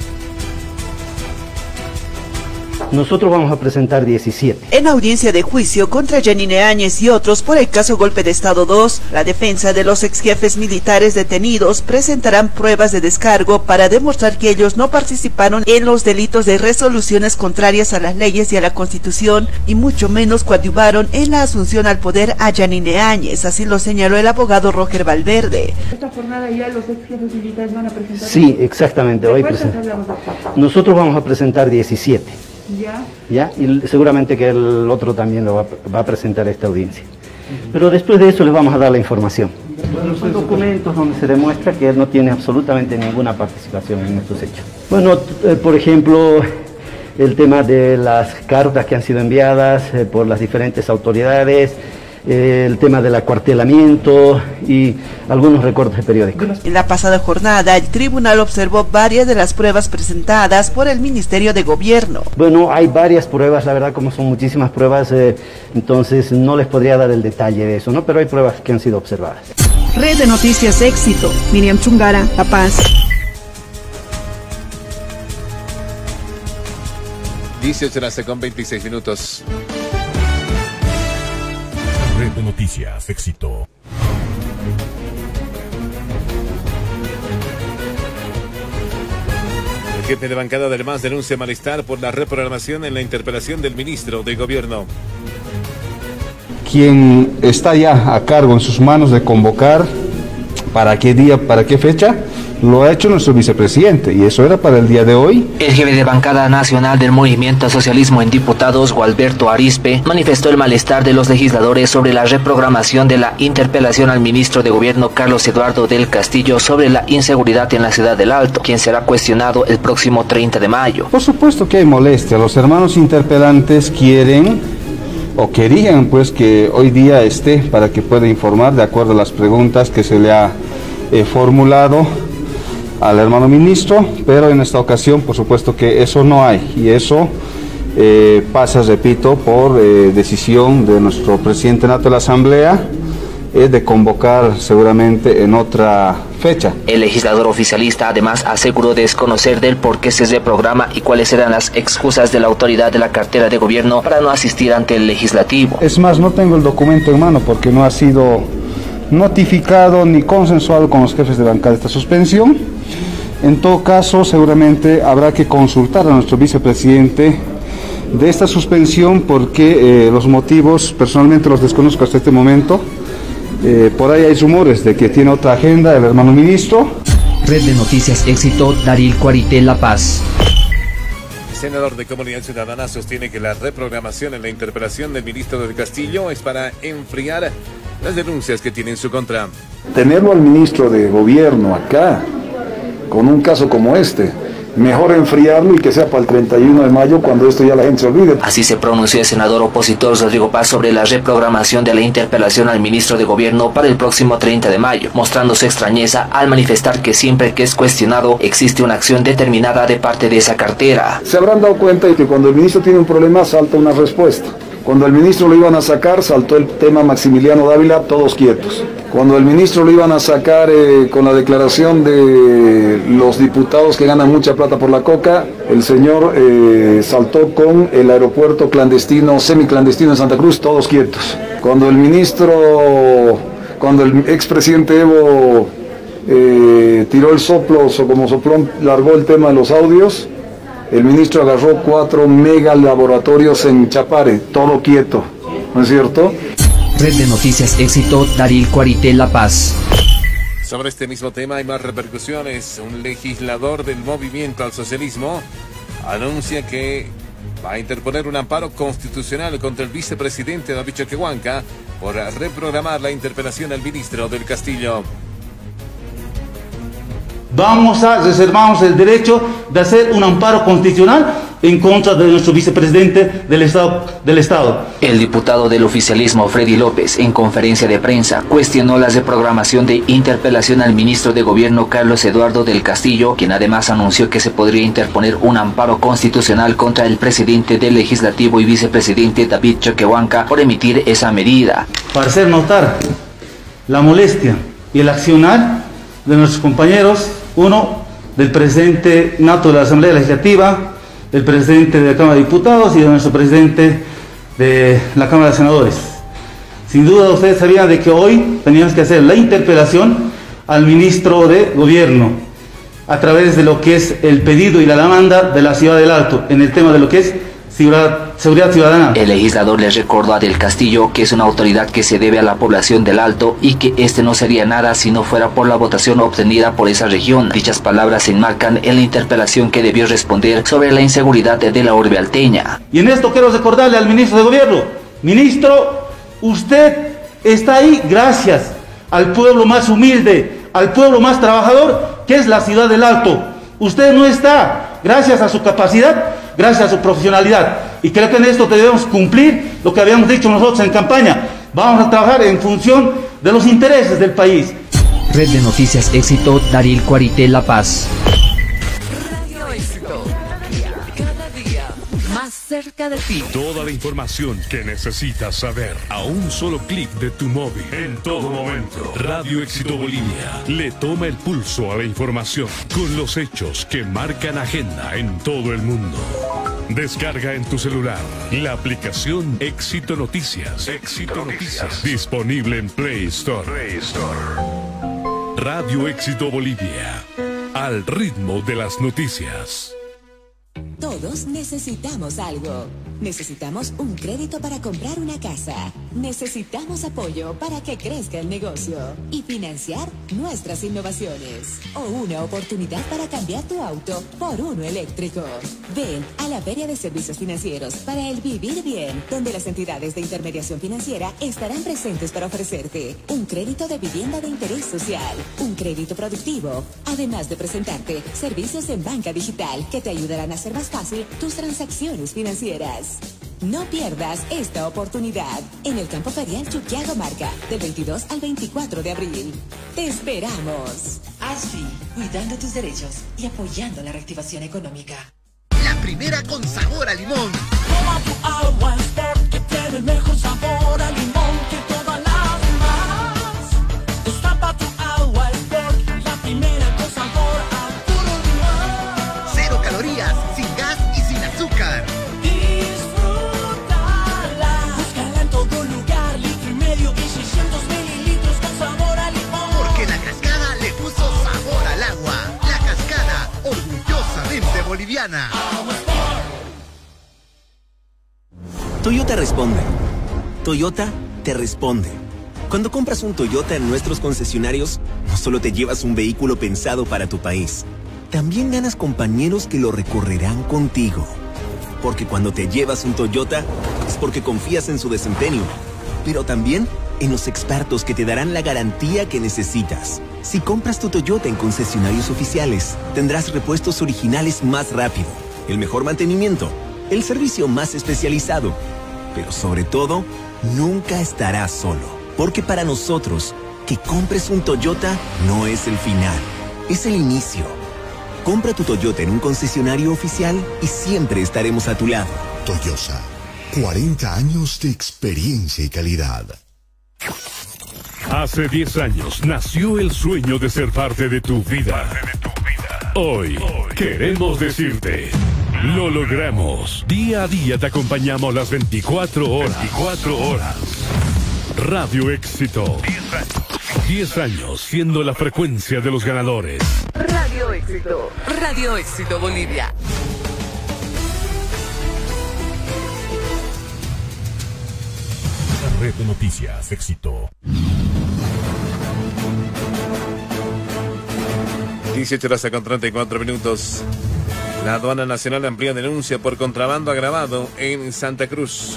Nosotros vamos a presentar diecisiete. En audiencia de juicio contra Yanine Áñez y otros por el caso Golpe de Estado dos, la defensa de los ex jefes militares detenidos presentarán pruebas de descargo para demostrar que ellos no participaron en los delitos de resoluciones contrarias a las leyes y a la Constitución, y mucho menos coadyuvaron en la asunción al poder a Yanine Áñez, así lo señaló el abogado Roger Valverde. ¿Esta jornada ya los ex jefes militares van a presentar? Sí, exactamente. Hoy Nosotros vamos a presentar diecisiete. Ya. Ya, y seguramente que el otro también lo va, va a presentar esta audiencia. Uh-huh. Pero después de eso les vamos a dar la información. Bueno, son documentos donde se demuestra que él no tiene absolutamente ninguna participación en estos hechos. Bueno, eh, por ejemplo, el tema de las cartas que han sido enviadas eh, por las diferentes autoridades, eh, el tema del acuartelamiento y algunos recortes de periódicos. En la pasada jornada, el tribunal observó varias de las pruebas presentadas por el Ministerio de Gobierno. Bueno, hay varias pruebas, la verdad, como son muchísimas pruebas, eh, entonces no les podría dar el detalle de eso, ¿no? Pero hay pruebas que han sido observadas. Red de Noticias Éxito, Miriam Chungara, La Paz. dieciocho horas con veintiséis minutos. Red de Noticias Éxito. El jefe de bancada del M A S denuncia malestar por la reprogramación en la interpelación del ministro de Gobierno. Quien está ya a cargo en sus manos de convocar para qué día, para qué fecha, lo ha hecho nuestro vicepresidente, y eso era para el día de hoy. El jefe de bancada nacional del Movimiento Socialismo en Diputados, Gualberto Arizpe, manifestó el malestar de los legisladores sobre la reprogramación de la interpelación al ministro de Gobierno Carlos Eduardo del Castillo sobre la inseguridad en la ciudad del Alto, quien será cuestionado el próximo treinta de mayo. Por supuesto que hay molestia. Los hermanos interpelantes quieren o querían pues que hoy día esté para que pueda informar de acuerdo a las preguntas que se le ha eh, formulado al hermano ministro, pero en esta ocasión por supuesto que eso no hay, y eso eh, pasa, repito, por eh, decisión de nuestro presidente nato de la Asamblea, eh, de convocar seguramente en otra fecha. El legislador oficialista además aseguró desconocer del por qué se reprograma y cuáles eran las excusas de la autoridad de la cartera de gobierno para no asistir ante el legislativo. Es más, no tengo el documento en mano porque no ha sido notificado ni consensuado con los jefes de bancada esta suspensión. En todo caso, seguramente habrá que consultar a nuestro vicepresidente de esta suspensión porque eh, los motivos personalmente los desconozco hasta este momento. Eh, por ahí hay rumores de que tiene otra agenda el hermano ministro. Red de Noticias Éxito, Daril Cuarité, La Paz. senador de Comunidad Ciudadana sostiene que la reprogramación en la interpelación del ministro del Castillo es para enfriar las denuncias que tiene en su contra. Tenerlo al ministro de Gobierno acá, con un caso como este, mejor enfriarlo y que sea para el treinta y uno de mayo cuando esto ya la gente se olvide. Así se pronunció el senador opositor Rodrigo Paz sobre la reprogramación de la interpelación al ministro de Gobierno para el próximo treinta de mayo, mostrando su extrañeza al manifestar que siempre que es cuestionado existe una acción determinada de parte de esa cartera. Se habrán dado cuenta de que cuando el ministro tiene un problema salta una respuesta. Cuando el ministro lo iban a sacar, saltó el tema Maximiliano Dávila, todos quietos. Cuando el ministro lo iban a sacar eh, con la declaración de los diputados que ganan mucha plata por la coca, el señor eh, saltó con el aeropuerto clandestino, semiclandestino en Santa Cruz, todos quietos. Cuando el ministro, cuando el expresidente Evo eh, tiró el soplo, o como soplón, largó el tema de los audios, el ministro agarró cuatro mega laboratorios en Chapare, todo quieto, ¿no es cierto? Red de Noticias Éxito, Daril Cuarité, La Paz. Sobre este mismo tema hay más repercusiones. Un legislador del Movimiento al Socialismo anuncia que va a interponer un amparo constitucional contra el vicepresidente David Choquehuanca por reprogramar la interpelación al ministro del Castillo. Vamos a reservarnos el derecho de hacer un amparo constitucional en contra de nuestro vicepresidente del Estado. Del Estado. El diputado del oficialismo Freddy López, en conferencia de prensa, cuestionó la reprogramación de interpelación al ministro de Gobierno Carlos Eduardo del Castillo, quien además anunció que se podría interponer un amparo constitucional contra el presidente del Legislativo y vicepresidente David Choquehuanca por emitir esa medida. Para hacer notar la molestia y el accionar de nuestros compañeros, uno, del presidente nato de la Asamblea Legislativa, del presidente de la Cámara de Diputados y de nuestro presidente de la Cámara de Senadores. Sin duda ustedes sabían de que hoy teníamos que hacer la interpelación al ministro de Gobierno a través de lo que es el pedido y la demanda de la Ciudad del Alto en el tema de lo que es seguridad, seguridad ciudadana. El legislador le recordó a Del Castillo que es una autoridad que se debe a la población del Alto y que este no sería nada si no fuera por la votación obtenida por esa región. Dichas palabras se enmarcan en la interpelación que debió responder sobre la inseguridad de la urbe alteña. Y en esto quiero recordarle al ministro de Gobierno: ministro, usted está ahí gracias al pueblo más humilde, al pueblo más trabajador, que es la Ciudad del Alto. Usted no está gracias a su capacidad, gracias a su profesionalidad. Y creo que en esto debemos cumplir lo que habíamos dicho nosotros en campaña. Vamos a trabajar en función de los intereses del país. Red de Noticias Éxito, Daril Cuarité, La Paz. Radio Éxito. Cada día más cerca de ti. Toda la información que necesitas saber a un solo clic de tu móvil. En todo momento. Radio Éxito Bolivia le toma el pulso a la información con los hechos que marcan agenda en todo el mundo. Descarga en tu celular la aplicación Éxito Noticias. Éxito Noticias. Disponible en Play Store. Play Store. Radio Éxito Bolivia. Al ritmo de las noticias. Todos necesitamos algo. Necesitamos un crédito para comprar una casa. Necesitamos apoyo para que crezca el negocio y financiar nuestras innovaciones. O una oportunidad para cambiar tu auto por uno eléctrico. Ven a la Feria de Servicios Financieros para el Vivir Bien, donde las entidades de intermediación financiera estarán presentes para ofrecerte un crédito de vivienda de interés social, un crédito productivo, además de presentarte servicios en banca digital que te ayudarán a hacer más fácil tus transacciones financieras. No pierdas esta oportunidad en el Campo Ferial Chuquiago Marca, del veintidós al veinticuatro de abril. ¡Te esperamos! Así, cuidando tus derechos y apoyando la reactivación económica. La primera con sabor a limón. Toma tu agua Sport, que tiene el mejor sabor a limón que todas las demás. Destapa tu agua Sport, la primera con sabor a puro limón. Cero calorías, sin gas y sin azúcar. Boliviana. Toyota responde. Toyota te responde. Cuando compras un Toyota en nuestros concesionarios, no solo te llevas un vehículo pensado para tu país, también ganas compañeros que lo recorrerán contigo. Porque cuando te llevas un Toyota, es porque confías en su desempeño, pero también en los expertos que te darán la garantía que necesitas. Si compras tu Toyota en concesionarios oficiales, tendrás repuestos originales más rápido, el mejor mantenimiento, el servicio más especializado, pero sobre todo, nunca estarás solo. Porque para nosotros, que compres un Toyota no es el final, es el inicio. Compra tu Toyota en un concesionario oficial y siempre estaremos a tu lado. Toyota, cuarenta años de experiencia y calidad. Hace diez años nació el sueño de ser parte de tu vida. Hoy queremos decirte, lo logramos. Día a día te acompañamos las veinticuatro horas. veinticuatro horas. Radio Éxito. diez años siendo la frecuencia de los ganadores. Radio Éxito. Radio Éxito Bolivia. Red de Noticias Éxito. dieciocho horas con treinta y cuatro minutos. La Aduana Nacional amplía denuncia por contrabando agravado en Santa Cruz.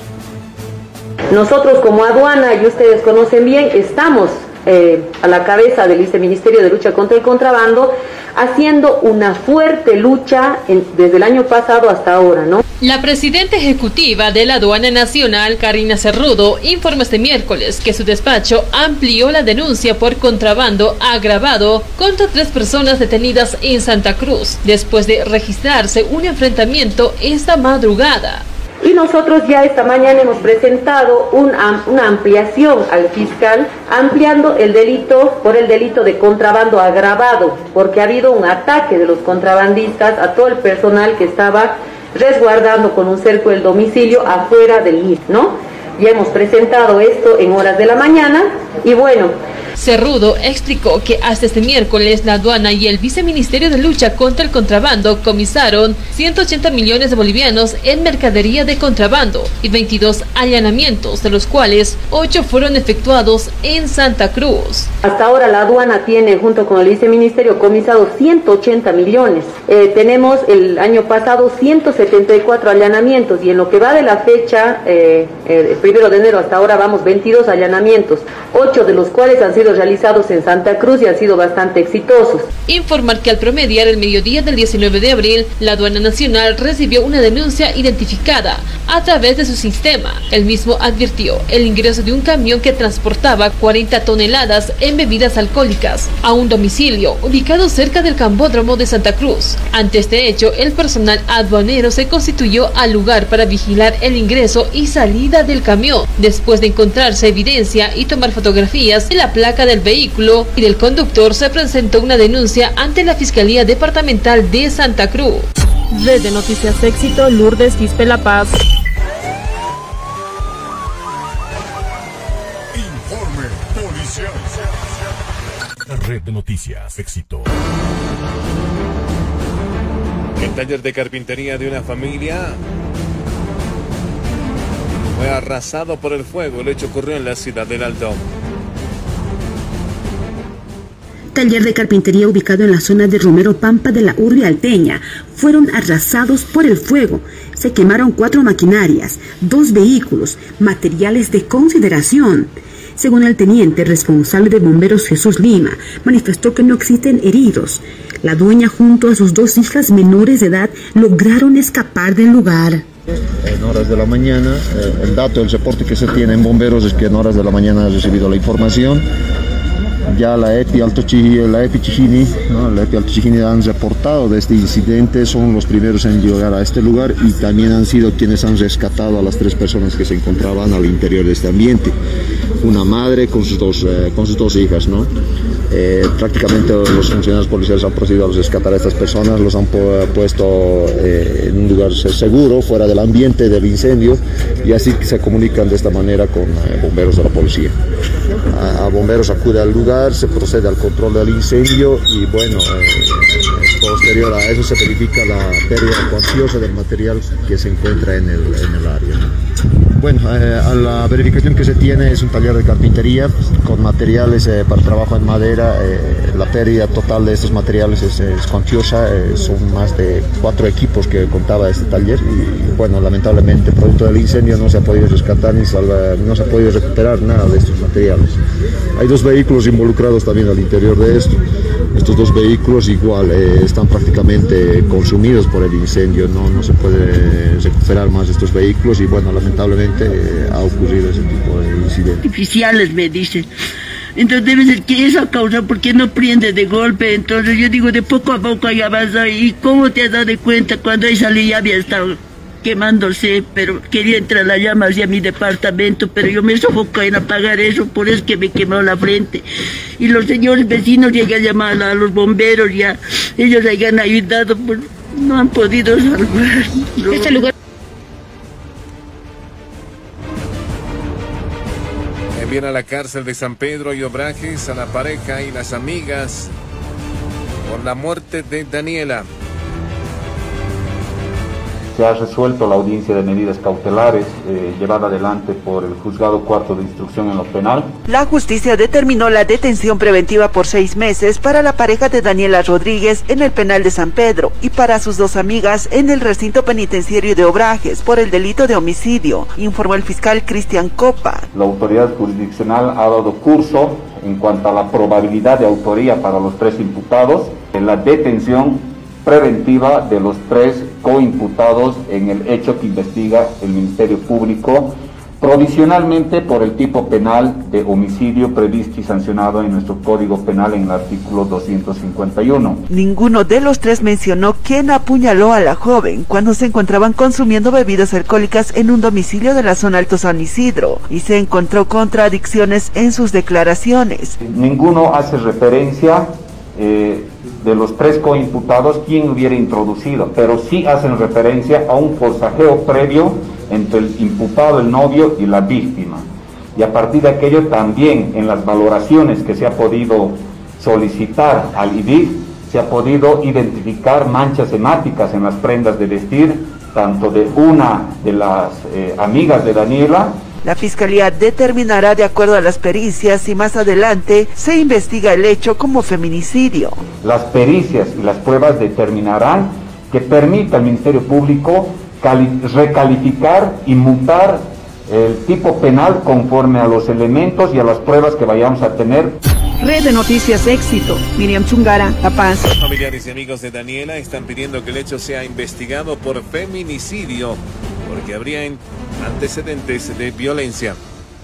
Nosotros como aduana, y ustedes conocen bien, estamos eh, a la cabeza del Viceministerio de Lucha contra el Contrabando, haciendo una fuerte lucha en, desde el año pasado hasta ahora, ¿no? La presidenta ejecutiva de la Aduana Nacional, Karina Cerrudo, informó este miércoles que su despacho amplió la denuncia por contrabando agravado contra tres personas detenidas en Santa Cruz, después de registrarse un enfrentamiento esta madrugada. Y nosotros ya esta mañana hemos presentado un, una ampliación al fiscal, ampliando el delito por el delito de contrabando agravado, porque ha habido un ataque de los contrabandistas a todo el personal que estaba resguardando con un cerco el domicilio afuera del M I P, ¿no? Ya hemos presentado esto en horas de la mañana y bueno. Cerrudo explicó que hasta este miércoles la aduana y el Viceministerio de Lucha contra el Contrabando comisaron ciento ochenta millones de bolivianos en mercadería de contrabando y veintidós allanamientos, de los cuales ocho fueron efectuados en Santa Cruz. Hasta ahora la aduana tiene junto con el Viceministerio comisado ciento ochenta millones. Eh, tenemos el año pasado ciento setenta y cuatro allanamientos y en lo que va de la fecha, eh, el primero de enero hasta ahora vamos veintidós allanamientos, ocho de los cuales han sido realizados en Santa Cruz y han sido bastante exitosos. Informar que al promediar el mediodía del diecinueve de abril, la Aduana Nacional recibió una denuncia identificada a través de su sistema. El mismo advirtió el ingreso de un camión que transportaba cuarenta toneladas en bebidas alcohólicas a un domicilio ubicado cerca del Cambódromo de Santa Cruz. Ante este hecho, el personal aduanero se constituyó al lugar para vigilar el ingreso y salida del camión, después de encontrarse evidencia y tomar fotografías de la placa del vehículo y del conductor. Se presentó una denuncia ante la Fiscalía Departamental de Santa Cruz. Desde Noticias Éxito, Lourdes Quispe La Paz. Informe policial. Red de Noticias Éxito. El taller de carpintería de una familia fue arrasado por el fuego. El hecho ocurrió en la ciudad del Alto. Taller de carpintería ubicado en la zona de Romero Pampa de la urbe alteña fueron arrasados por el fuego. Se quemaron cuatro maquinarias, dos vehículos, materiales de consideración. Según el teniente responsable de bomberos Jesús Lima, manifestó que no existen heridos. La dueña junto a sus dos hijas menores de edad lograron escapar del lugar. En horas de la mañana, eh, el dato, el reporte que se tiene en bomberos es que en horas de la mañana ha recibido la información. Ya la E P I Alto Chijini, la E P I Chijini, ¿no? la E P I Alto Chijini han reportado de este incidente, son los primeros en llegar a este lugar y también han sido quienes han rescatado a las tres personas que se encontraban al interior de este ambiente. Una madre con sus dos, eh, con sus dos hijas, ¿no? Eh, prácticamente los funcionarios policiales han procedido a rescatar a estas personas, los han pu puesto eh, en un lugar seguro, fuera del ambiente del incendio, y así se comunican de esta manera con eh, bomberos de la policía. A, a bomberos acude al lugar, se procede al control del incendio y bueno, eh, posterior a eso se verifica la pérdida cuantiosa del material que se encuentra en el, en el área, ¿no? Bueno, eh, a la verificación que se tiene es un taller de carpintería con materiales eh, para trabajo en madera. Eh, la pérdida total de estos materiales es, es cuantiosa, eh, son más de cuatro equipos que contaba este taller y bueno, lamentablemente producto del incendio no se ha podido rescatar ni salva, no se ha podido recuperar nada de estos materiales. Hay dos vehículos involucrados también al interior de esto. Estos dos vehículos igual eh, están prácticamente consumidos por el incendio, no, no se puede recuperar más de estos vehículos y bueno, lamentablemente eh, ha ocurrido ese tipo de incidentes. Artificiales me dicen, entonces debe ser que eso causa porque no prende de golpe, entonces yo digo de poco a poco ya vas ahí, ¿cómo te has dado cuenta? Cuando ahí salí ya había estado quemándose, pero quería entrar la llama hacia mi departamento, pero yo me sofoqué en apagar eso, por eso que me quemó la frente. Y los señores vecinos llegan a llamar a los bomberos, ya ellos hayan ayudado, pues no han podido salvar. No. Este lugar. Envían a la cárcel de San Pedro y Obrajes a la pareja y las amigas por la muerte de Daniela. Se ha resuelto la audiencia de medidas cautelares eh, llevada adelante por el Juzgado Cuarto de Instrucción en lo Penal. La justicia determinó la detención preventiva por seis meses para la pareja de Daniela Rodríguez en el penal de San Pedro y para sus dos amigas en el recinto penitenciario de Obrajes por el delito de homicidio, informó el fiscal Cristian Copa. La autoridad jurisdiccional ha dado curso en cuanto a la probabilidad de autoría para los tres imputados en la detención preventiva de los tres coimputados en el hecho que investiga el Ministerio Público, provisionalmente por el tipo penal de homicidio previsto y sancionado en nuestro Código Penal en el artículo doscientos cincuenta y uno. Ninguno de los tres mencionó quién apuñaló a la joven cuando se encontraban consumiendo bebidas alcohólicas en un domicilio de la zona Alto San Isidro y se encontró contradicciones en sus declaraciones. Ninguno hace referencia eh, de los tres coimputados quién hubiera introducido, pero sí hacen referencia a un forcejeo previo entre el imputado, el novio y la víctima. Y a partir de aquello también en las valoraciones que se ha podido solicitar al I D I F, se ha podido identificar manchas hemáticas en las prendas de vestir, tanto de una de las eh, amigas de Daniela. La Fiscalía determinará de acuerdo a las pericias y más adelante se investiga el hecho como feminicidio. Las pericias y las pruebas determinarán que permita al Ministerio Público recalificar y mutar el tipo penal conforme a los elementos y a las pruebas que vayamos a tener. Red de Noticias Éxito, Miriam Chungara, La Paz. Los familiares y amigos de Daniela están pidiendo que el hecho sea investigado por feminicidio, porque habría antecedentes de violencia.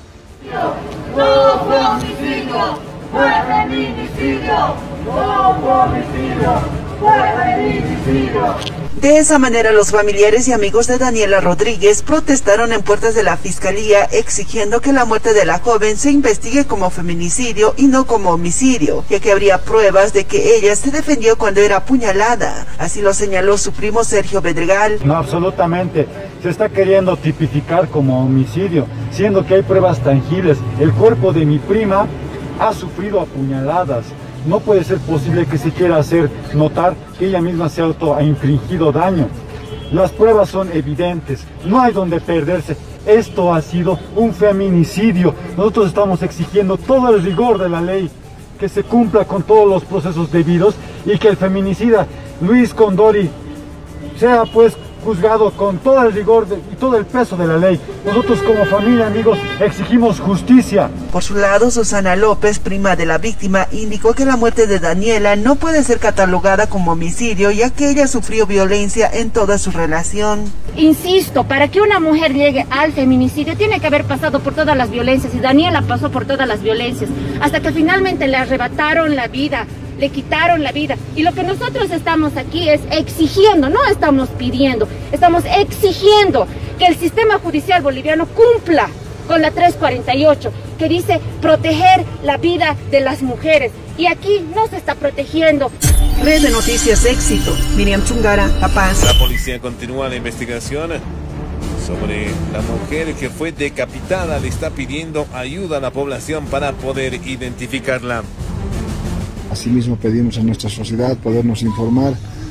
No fue homicidio, fue feminicidio. No fue homicidio, fue feminicidio. De esa manera, los familiares y amigos de Daniela Rodríguez protestaron en puertas de la Fiscalía exigiendo que la muerte de la joven se investigue como feminicidio y no como homicidio, ya que habría pruebas de que ella se defendió cuando era apuñalada. Así lo señaló su primo Sergio Bedregal. No, absolutamente. Se está queriendo tipificar como homicidio, siendo que hay pruebas tangibles. El cuerpo de mi prima ha sufrido apuñaladas. No puede ser posible que se quiera hacer notar que ella misma se auto ha infringido daño. Las pruebas son evidentes, no hay donde perderse. Esto ha sido un feminicidio. Nosotros estamos exigiendo todo el rigor de la ley, que se cumpla con todos los procesos debidos y que el feminicida Luis Condori sea pues juzgado con todo el rigor de, y todo el peso de la ley. Nosotros como familia, amigos, exigimos justicia. Por su lado, Susana López, prima de la víctima, indicó que la muerte de Daniela no puede ser catalogada como homicidio, ya que ella sufrió violencia en toda su relación. Insisto, para que una mujer llegue al feminicidio tiene que haber pasado por todas las violencias, y Daniela pasó por todas las violencias, hasta que finalmente le arrebataron la vida, le quitaron la vida. Y lo que nosotros estamos aquí es exigiendo, no estamos pidiendo, estamos exigiendo que el sistema judicial boliviano cumpla con la trescientos cuarenta y ocho, que dice proteger la vida de las mujeres. Y aquí no se está protegiendo. Red de Noticias Éxito, Miriam Chungara, La Paz. La policía continúa la investigación sobre la mujer que fue decapitada. Le está pidiendo ayuda a la población para poder identificarla. Asimismo pedimos a nuestra sociedad podernos informar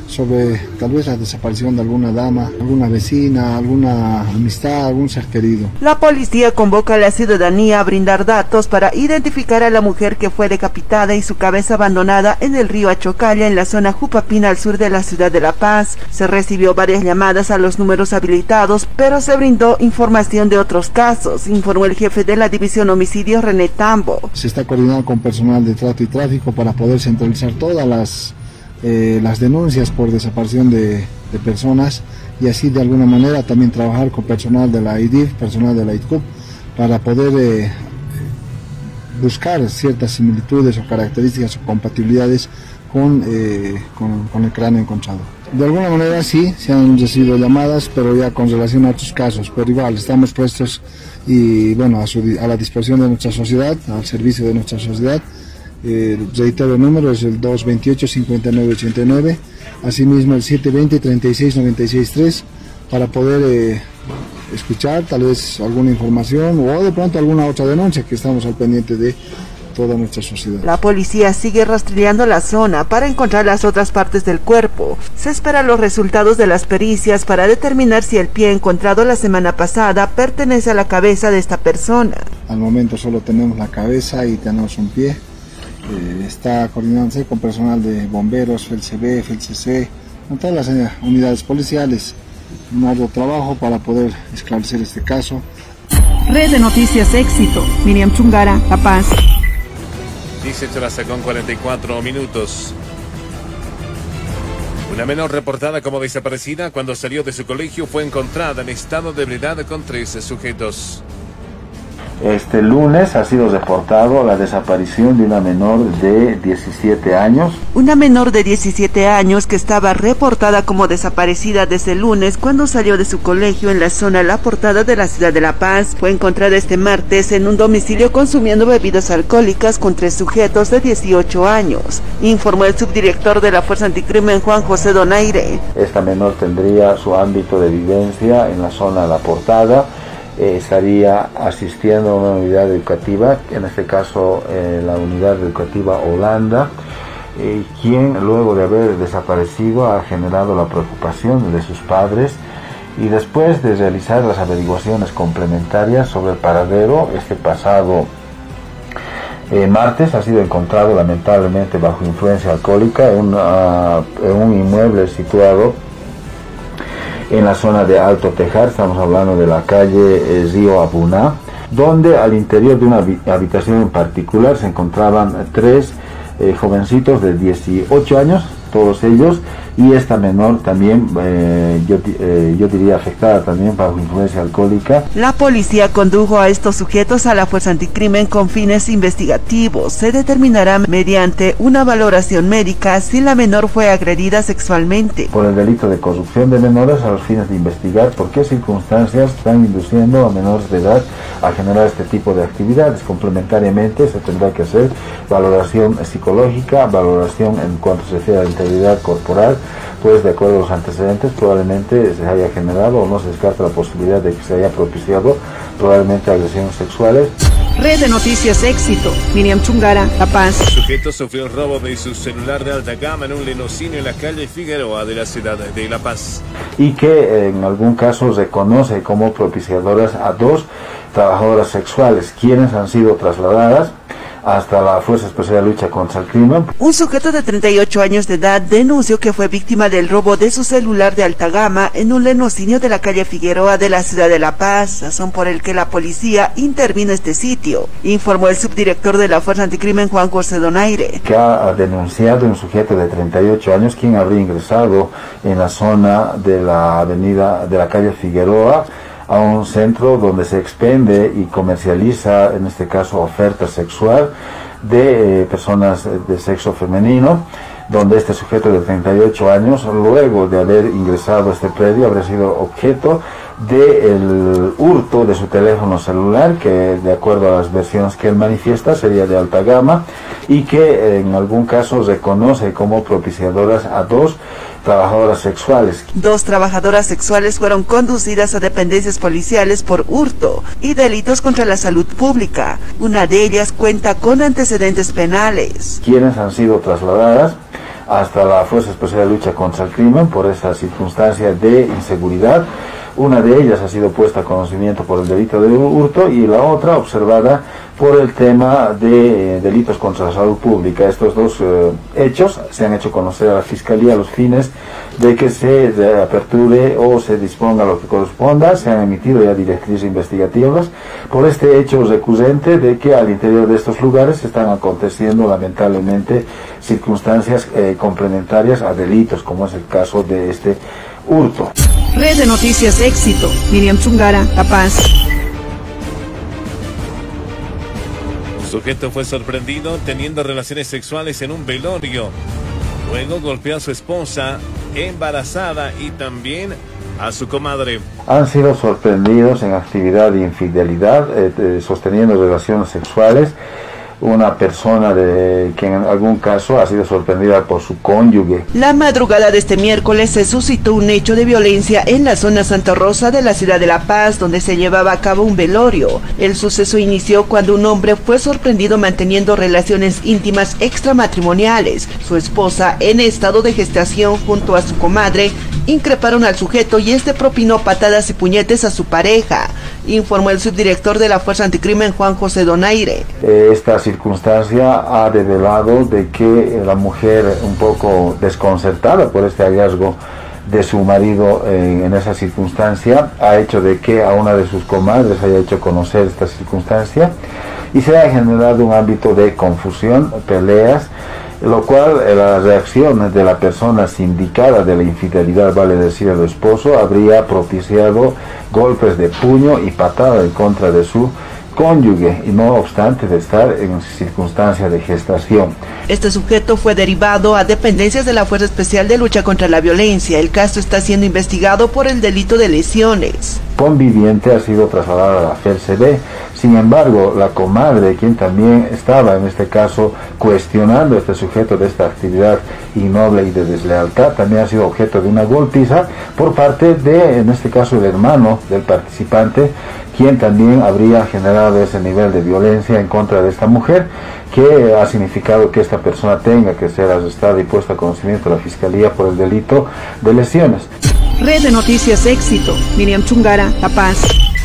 sobre tal vez la desaparición de alguna dama, alguna vecina, alguna amistad, algún ser querido. La policía convoca a la ciudadanía a brindar datos para identificar a la mujer que fue decapitada y su cabeza abandonada en el río Achocalla, en la zona Jupapina, al sur de la ciudad de La Paz. Se recibió varias llamadas a los números habilitados, pero se brindó información de otros casos, informó el jefe de la División Homicidios, René Tambo. Se está coordinando con personal de trato y tráfico para poder centralizar todas las Eh, las denuncias por desaparición de, de personas y así de alguna manera también trabajar con personal de la I D I F, personal de la I T C U P, para poder eh, buscar ciertas similitudes o características o compatibilidades con, eh, con, con el cráneo encontrado. De alguna manera sí, se han recibido llamadas, pero ya con relación a otros casos, pero igual estamos puestos y bueno, a, su, a la disposición de nuestra sociedad, al servicio de nuestra sociedad. Eh, reitero el número, es el dos veintiocho, cincuenta y nueve ochenta y nueve, asimismo el siete veinte, treinta y seis noventa y seis tres, para poder eh, escuchar tal vez alguna información o de pronto alguna otra denuncia, que estamos al pendiente de toda nuestra sociedad. La policía sigue rastreando la zona para encontrar las otras partes del cuerpo. Se esperan los resultados de las pericias para determinar si el pie encontrado la semana pasada pertenece a la cabeza de esta persona. Al momento solo tenemos la cabeza y tenemos un pie. Eh, está coordinándose con personal de bomberos, F E L C B, F E L C C, con todas las eh, unidades policiales, un arduo trabajo para poder esclarecer este caso. Red de Noticias Éxito, Miriam Chungara, La Paz. dieciocho horas con cuarenta y cuatro minutos. Una menor reportada como desaparecida cuando salió de su colegio fue encontrada en estado de ebriedad con tres sujetos. Este lunes ha sido reportado la desaparición de una menor de diecisiete años. Una menor de diecisiete años que estaba reportada como desaparecida desde el lunes cuando salió de su colegio en la zona La Portada de la ciudad de La Paz. Fue encontrada este martes en un domicilio consumiendo bebidas alcohólicas con tres sujetos de dieciocho años, informó el subdirector de la Fuerza Anticrimen, Juan José Donaire. Esta menor tendría su ámbito de vivencia en la zona La Portada. Eh, estaría asistiendo a una unidad educativa, en este caso eh, la unidad educativa Holanda, eh, quien luego de haber desaparecido ha generado la preocupación de sus padres, y después de realizar las averiguaciones complementarias sobre el paradero, este pasado eh, martes ha sido encontrado lamentablemente bajo influencia alcohólica en, una, en un inmueble situado en la zona de Alto Tejar. Estamos hablando de la calle eh, Río Abuná, donde al interior de una habitación en particular se encontraban tres eh, jovencitos de dieciocho años, todos ellos, y esta menor también, eh, yo, eh, yo diría afectada también bajo influencia alcohólica. La policía condujo a estos sujetos a la Fuerza Anticrimen con fines investigativos. Se determinará mediante una valoración médica si la menor fue agredida sexualmente. Por el delito de corrupción de menores, a los fines de investigar por qué circunstancias están induciendo a menores de edad a generar este tipo de actividades. Complementariamente se tendrá que hacer valoración psicológica, valoración en cuanto se refiere a la integridad corporal, pues de acuerdo a los antecedentes probablemente se haya generado o no se descarta la posibilidad de que se haya propiciado probablemente agresiones sexuales. Red de Noticias Éxito, Miriam Chungara, La Paz. El sujeto sufrió el robo de su celular de alta gama en un lenocinio en la calle Figueroa de la ciudad de La Paz. Y que en algún caso reconoce como propiciadoras a dos trabajadoras sexuales, quienes han sido trasladadas hasta la Fuerza Especial de Lucha contra el Crimen. Un sujeto de treinta y ocho años de edad denunció que fue víctima del robo de su celular de alta gama en un lenocinio de la calle Figueroa de la ciudad de La Paz, razón por el que la policía intervino este sitio, informó el subdirector de la Fuerza Anticrimen, Juan José Donaire. Que ha denunciado un sujeto de treinta y ocho años quien habría ingresado en la zona de la avenida de la calle Figueroa a un centro donde se expende y comercializa, en este caso, oferta sexual de eh, personas de sexo femenino, donde este sujeto de treinta y ocho años, luego de haber ingresado a este predio, habría sido objeto del hurto de su teléfono celular, que de acuerdo a las versiones que él manifiesta sería de alta gama, y que en algún caso reconoce como propiciadoras a dos trabajadoras sexuales. Dos trabajadoras sexuales fueron conducidas a dependencias policiales por hurto y delitos contra la salud pública. Una de ellas cuenta con antecedentes penales. Quienes han sido trasladadas hasta la Fuerza Especial de Lucha contra el Crimen por esa circunstancia de inseguridad. Una de ellas ha sido puesta a conocimiento por el delito de hurto y la otra observada por el tema de eh, delitos contra la salud pública. Estos dos eh, hechos se han hecho conocer a la Fiscalía a los fines de que se de aperture o se disponga lo que corresponda. Se han emitido ya directrices investigativas por este hecho recurrente de que al interior de estos lugares están aconteciendo lamentablemente circunstancias eh, complementarias a delitos, como es el caso de este hurto. Red de Noticias Éxito, Miriam Chungara, La Paz. Sujeto fue sorprendido teniendo relaciones sexuales en un velorio. Luego golpeó a su esposa embarazada y también a su comadre. Han sido sorprendidos en actividad de infidelidad, eh, eh, sosteniendo relaciones sexuales. Una persona de que en algún caso ha sido sorprendida por su cónyuge. La madrugada de este miércoles se suscitó un hecho de violencia en la zona Santa Rosa de la ciudad de La Paz, donde se llevaba a cabo un velorio. El suceso inició cuando un hombre fue sorprendido manteniendo relaciones íntimas extramatrimoniales. Su esposa, en estado de gestación junto a su comadre, increparon al sujeto y este propinó patadas y puñetes a su pareja, informó el subdirector de la Fuerza Anticrimen, Juan José Donaire. Esta circunstancia ha develado de que la mujer, un poco desconcertada por este hallazgo de su marido en, en esa circunstancia, ha hecho de que a una de sus comadres haya hecho conocer esta circunstancia y se ha generado un ámbito de confusión, peleas, lo cual eh, la reacción de la persona sindicada de la infidelidad, vale decir el esposo, habría propiciado golpes de puño y patada en contra de su cónyuge, y no obstante de estar en circunstancia de gestación. Este sujeto fue derivado a dependencias de la Fuerza Especial de Lucha contra la Violencia. El caso está siendo investigado por el delito de lesiones. Conviviente ha sido trasladada a la F E R C B. Sin embargo, la comadre, quien también estaba en este caso cuestionando a este sujeto de esta actividad innoble y de deslealtad, también ha sido objeto de una golpiza por parte de, en este caso, el hermano del participante, quien también habría generado ese nivel de violencia en contra de esta mujer, que ha significado que esta persona tenga que ser arrestada y puesta a conocimiento de la Fiscalía por el delito de lesiones. Red de Noticias Éxito, Miriam Chungara, La Paz.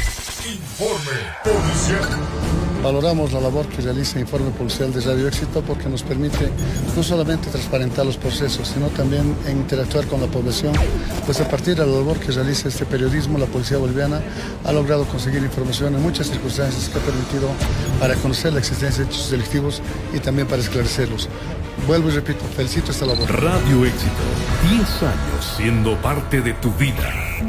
Valoramos la labor que realiza Informe Policial de Radio Éxito porque nos permite no solamente transparentar los procesos, sino también interactuar con la población, pues a partir de la labor que realiza este periodismo, la Policía Boliviana ha logrado conseguir información en muchas circunstancias que ha permitido para conocer la existencia de hechos delictivos y también para esclarecerlos. Vuelvo y repito, felicito esta labor. Radio Éxito, diez años siendo parte de tu vida.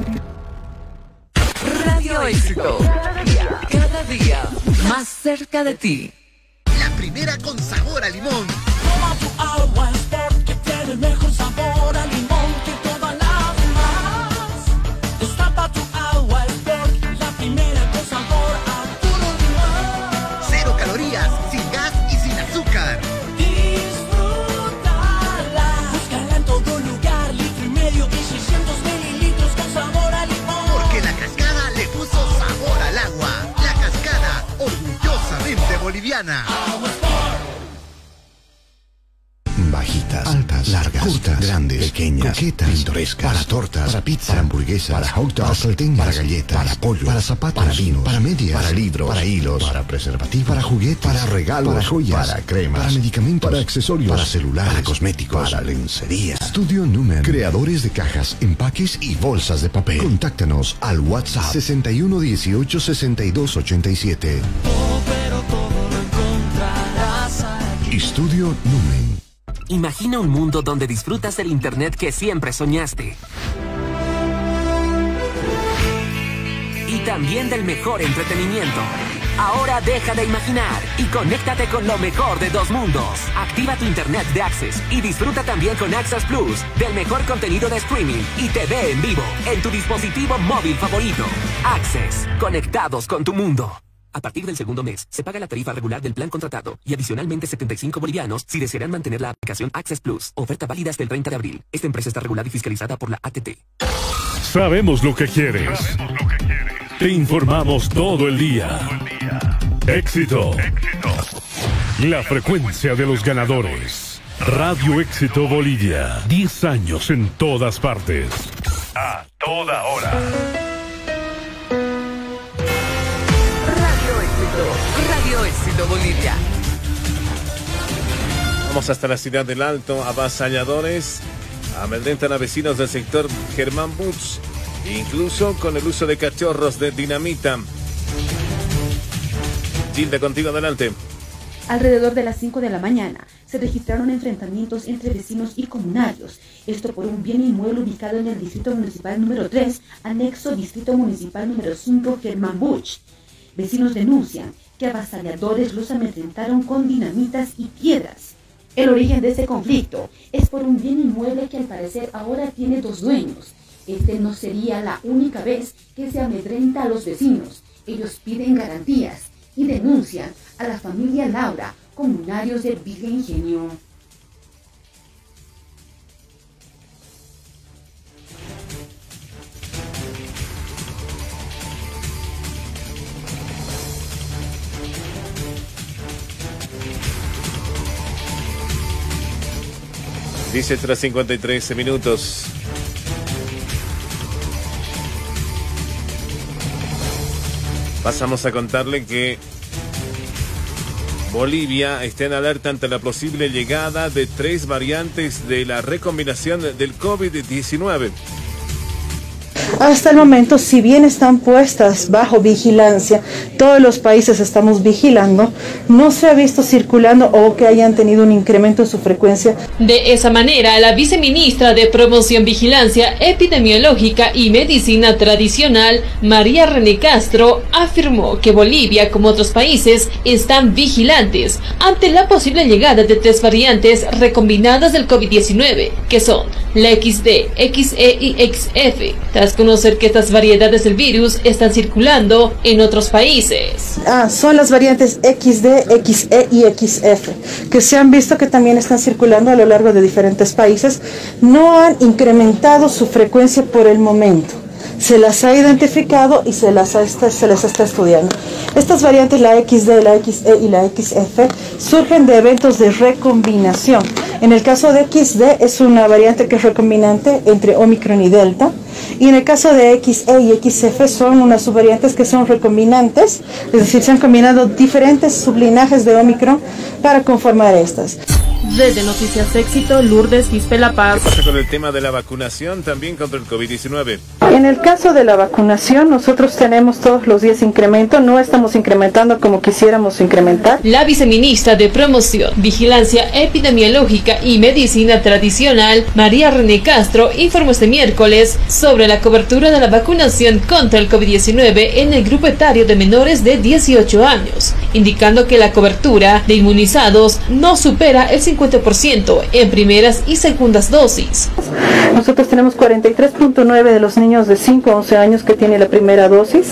Radio Éxito, cada día más cerca de ti. La primera con sabor a limón. Toma tu agua Sport que tiene el mejor sabor a limón que todas las demás. Destapa tu agua Sport, la primera con sabor a puro limón. Cero calorías, sin gas y sin azúcar. Disfrútala. Búscala en todo lugar, litro y medio y seiscientos mililitros con sabor a limón. Porque la Cascada le puso sabor al agua. La Cascada, orgullosamente boliviana. Bajitas, altas, largas, cortas, grandes, pequeñas, coquetas, pintorescas, para tortas, para pizza, para hamburguesas, para hot dogs, para salteñas, para galletas, para pollo, para zapatos, para vinos, para medias, para libros, para hilos, para preservativos, para juguetes, para regalos, para joyas, para cremas, para medicamentos, para accesorios, para celulares, para cosméticos, para lencería. Studio Numen, creadores de cajas, empaques y bolsas de papel. Contáctanos al WhatsApp sesenta y uno dieciocho sesenta y dos ochenta y siete. Oh, pero todo lo encontrarás aquí. Studio Numen. Imagina un mundo donde disfrutas del internet que siempre soñaste. Y también del mejor entretenimiento. Ahora deja de imaginar y conéctate con lo mejor de dos mundos. Activa tu internet de Access y disfruta también con Access Plus del mejor contenido de streaming y T V en vivo en tu dispositivo móvil favorito. Access, conectados con tu mundo. A partir del segundo mes, se paga la tarifa regular del plan contratado y adicionalmente setenta y cinco bolivianos si desearán mantener la aplicación Access Plus. Oferta válida hasta el treinta de abril. Esta empresa está regulada y fiscalizada por la A T T. Sabemos lo que quieres. Te informamos todo el día. Éxito. La frecuencia de los ganadores. Radio Éxito Bolivia. diez años en todas partes. A toda hora. Radio Éxito. Radio Éxito Bolivia. Vamos hasta la ciudad del Alto. Avasalladores amedrentan a vecinos del sector Germán Buch, incluso con el uso de cachorros de dinamita. Gilda, contigo, adelante. Alrededor de las cinco de la mañana se registraron enfrentamientos entre vecinos y comunarios, esto por un bien inmueble ubicado en el Distrito Municipal número tres, anexo Distrito Municipal número cinco, Germán Buch. Vecinos denuncian que avasalladores los amedrentaron con dinamitas y piedras. El origen de ese conflicto es por un bien inmueble que al parecer ahora tiene dos dueños. Este no sería la única vez que se amedrenta a los vecinos. Ellos piden garantías y denuncian a la familia Laura, comunarios de Villa Ingenio. Dice tras cincuenta y tres minutos. Pasamos a contarle que Bolivia está en alerta ante la posible llegada de tres variantes de la recombinación del COVID diecinueve. Hasta el momento, si bien están puestas bajo vigilancia, todos los países estamos vigilando, no se ha visto circulando o que hayan tenido un incremento en su frecuencia. De esa manera, la viceministra de Promoción, Vigilancia Epidemiológica y Medicina Tradicional, María René Castro, afirmó que Bolivia, como otros países, están vigilantes ante la posible llegada de tres variantes recombinadas del COVID diecinueve, que son la equis de, equis e y equis efe, tras conocer que estas variedades del virus están circulando en otros países. Ah, son las variantes equis de, equis e y equis efe, que se han visto que también están circulando a lo largo de diferentes países. No han incrementado su frecuencia por el momento. Se las ha identificado y se las ha, se les está estudiando. Estas variantes, la equis de, la equis e y la equis efe, surgen de eventos de recombinación. En el caso de equis de es una variante que es recombinante entre Omicron y Delta. Y en el caso de equis e y equis efe son unas subvariantes que son recombinantes, es decir, se han combinado diferentes sublinajes de Omicron para conformar estas. Desde Noticias Éxito, Lourdes Quispe La Paz. ¿Qué pasa con el tema de la vacunación también contra el COVID diecinueve? En el caso de la vacunación, nosotros tenemos todos los días incremento, no estamos incrementando como quisiéramos incrementar. La viceministra de Promoción, Vigilancia Epidemiológica y Medicina Tradicional, María René Castro, informó este miércoles sobre la cobertura de la vacunación contra el COVID diecinueve en el grupo etario de menores de dieciocho años, indicando que la cobertura de inmunizados no supera el cincuenta por ciento en primeras y segundas dosis. Nosotros tenemos cuarenta y tres punto nueve de los niños de cinco a once años que tienen la primera dosis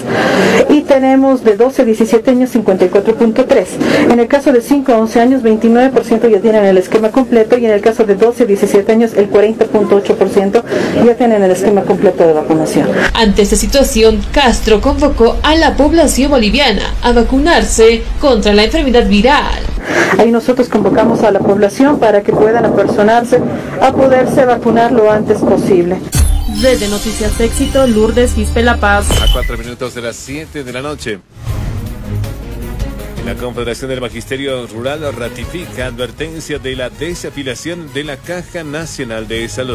y tenemos de doce a diecisiete años cincuenta y cuatro punto tres. En el caso de cinco a once años, veintinueve por ciento ya tienen el esquema completo y en el caso de doce a diecisiete años, el cuarenta punto ocho por ciento ya tienen el esquema completo de vacunación. Ante esta situación, Castro convocó a la población boliviana a vacunarse contra la enfermedad viral. Ahí nosotros convocamos a la población para que puedan apersonarse a poderse vacunar lo antes posible. Desde Noticias Éxito, Lourdes Quispe La Paz. A cuatro minutos de las siete de la noche. La Confederación del Magisterio Rural ratifica advertencia de la desafiliación de la Caja Nacional de Salud.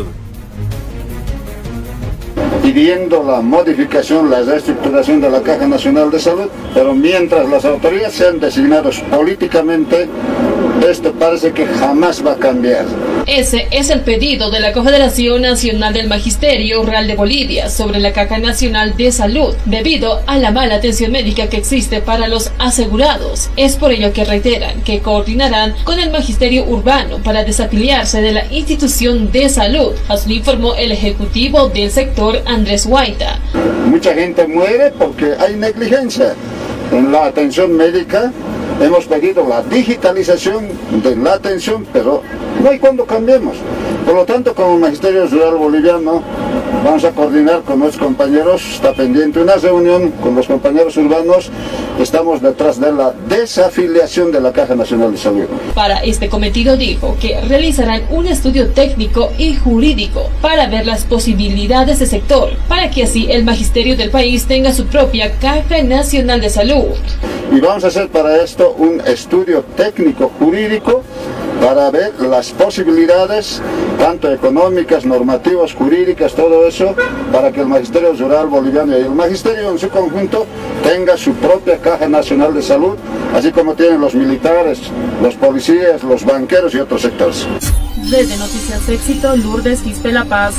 Pidiendo la modificación, la reestructuración de la Caja Nacional de Salud, pero mientras las autoridades sean designados políticamente, esto parece que jamás va a cambiar. Ese es el pedido de la Confederación Nacional del Magisterio Rural de Bolivia sobre la Caja Nacional de Salud, debido a la mala atención médica que existe para los asegurados. Es por ello que reiteran que coordinarán con el Magisterio Urbano para desafiliarse de la institución de salud, así informó el ejecutivo del sector, Andrés Guaita. Mucha gente muere porque hay negligencia en la atención médica. Hemos pedido la digitalización de la atención, pero no hay cuando cambiemos. Por lo tanto, como Magisterio Rural Boliviano, Vamos a coordinar con nuestros compañeros, está pendiente una reunión con los compañeros urbanos, estamos detrás de la desafiliación de la Caja Nacional de Salud. Para este cometido dijo que realizarán un estudio técnico y jurídico para ver las posibilidades del sector, para que así el magisterio del país tenga su propia Caja Nacional de Salud. Y vamos a hacer para esto un estudio técnico jurídico para ver las posibilidades, tanto económicas, normativas, jurídicas, todo eso, para que el Magisterio Rural Boliviano y el Magisterio en su conjunto tenga su propia Caja Nacional de Salud, así como tienen los militares, los policías, los banqueros y otros sectores. Desde Noticias Éxito, Lourdes Quispe La Paz.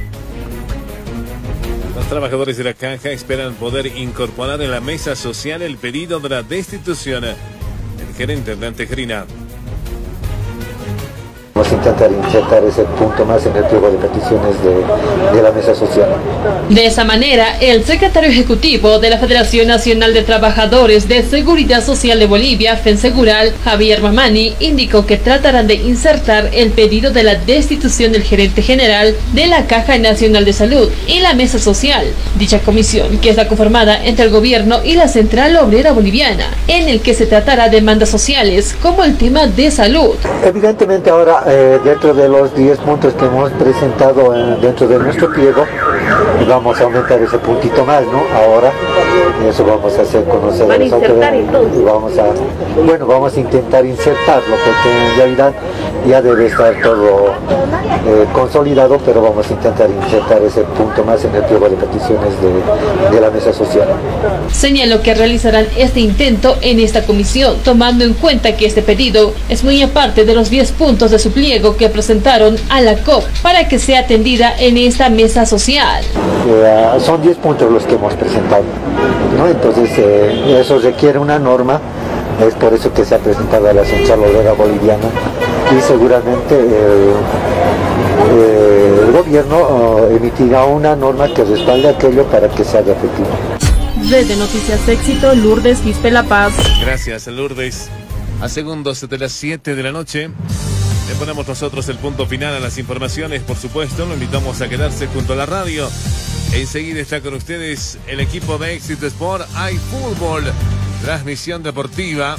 Los trabajadores de la caja esperan poder incorporar en la mesa social el pedido de la destitución del gerente de Antejerina. Vamos a intentar insertar ese punto más en el pliego de peticiones de, de la mesa social. De esa manera, el secretario ejecutivo de la Federación Nacional de Trabajadores de Seguridad Social de Bolivia, FENSEGURAL, Javier Mamani, indicó que tratarán de insertar el pedido de la destitución del gerente general de la Caja Nacional de Salud en la mesa social. Dicha comisión, que está conformada entre el gobierno y la Central Obrera Boliviana, en el que se tratará demandas sociales como el tema de salud. Evidentemente ahora Eh, dentro de los diez puntos que hemos presentado eh, dentro de nuestro pliego, vamos a aumentar ese puntito más, ¿no? Ahora, eso vamos a hacer conocer a las autoridades y vamos a, bueno, vamos a intentar insertarlo, porque en realidad ya debe estar todo eh, consolidado, pero vamos a intentar insertar ese punto más en el pliego de peticiones de, de la mesa social. Señaló que realizarán este intento en esta comisión, tomando en cuenta que este pedido es muy aparte de los diez puntos de su pliego que presentaron a la C O P para que sea atendida en esta mesa social. Eh, son diez puntos los que hemos presentado, ¿no? Entonces eh, eso requiere una norma, es por eso que se ha presentado a la Central Obrera Boliviana y seguramente eh, eh, el gobierno eh, emitirá una norma que respalde aquello para que sea efectivo. Desde Noticias Éxito, Lourdes Quispe La Paz. Gracias, Lourdes. A segundos de las siete de la noche. Le ponemos nosotros el punto final a las informaciones, por supuesto, lo invitamos a quedarse junto a la radio. Enseguida está con ustedes el equipo de Éxito Sport, iFútbol, transmisión deportiva.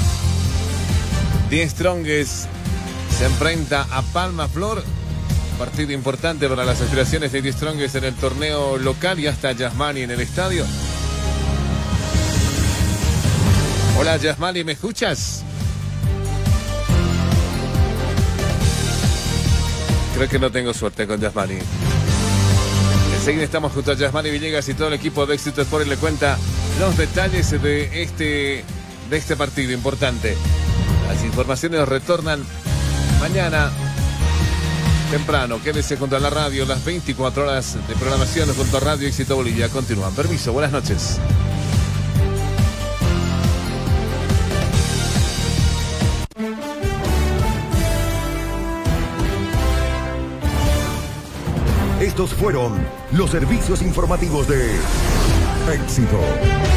The Strongest se enfrenta a Palma Flor, partido importante para las aspiraciones de The Strongest en el torneo local, y hasta Yasmani en el estadio. Hola Yasmani, ¿me escuchas? Creo que no tengo suerte con Yasmani. Enseguida estamos junto a Yasmani Villegas y todo el equipo de Éxito Sport y le cuenta los detalles de este, de este partido importante. Las informaciones retornan mañana temprano. Quédese junto a la radio, las veinticuatro horas de programación junto a Radio Éxito Bolivia. Continúan. Permiso, buenas noches. Estos fueron los servicios informativos de Éxito.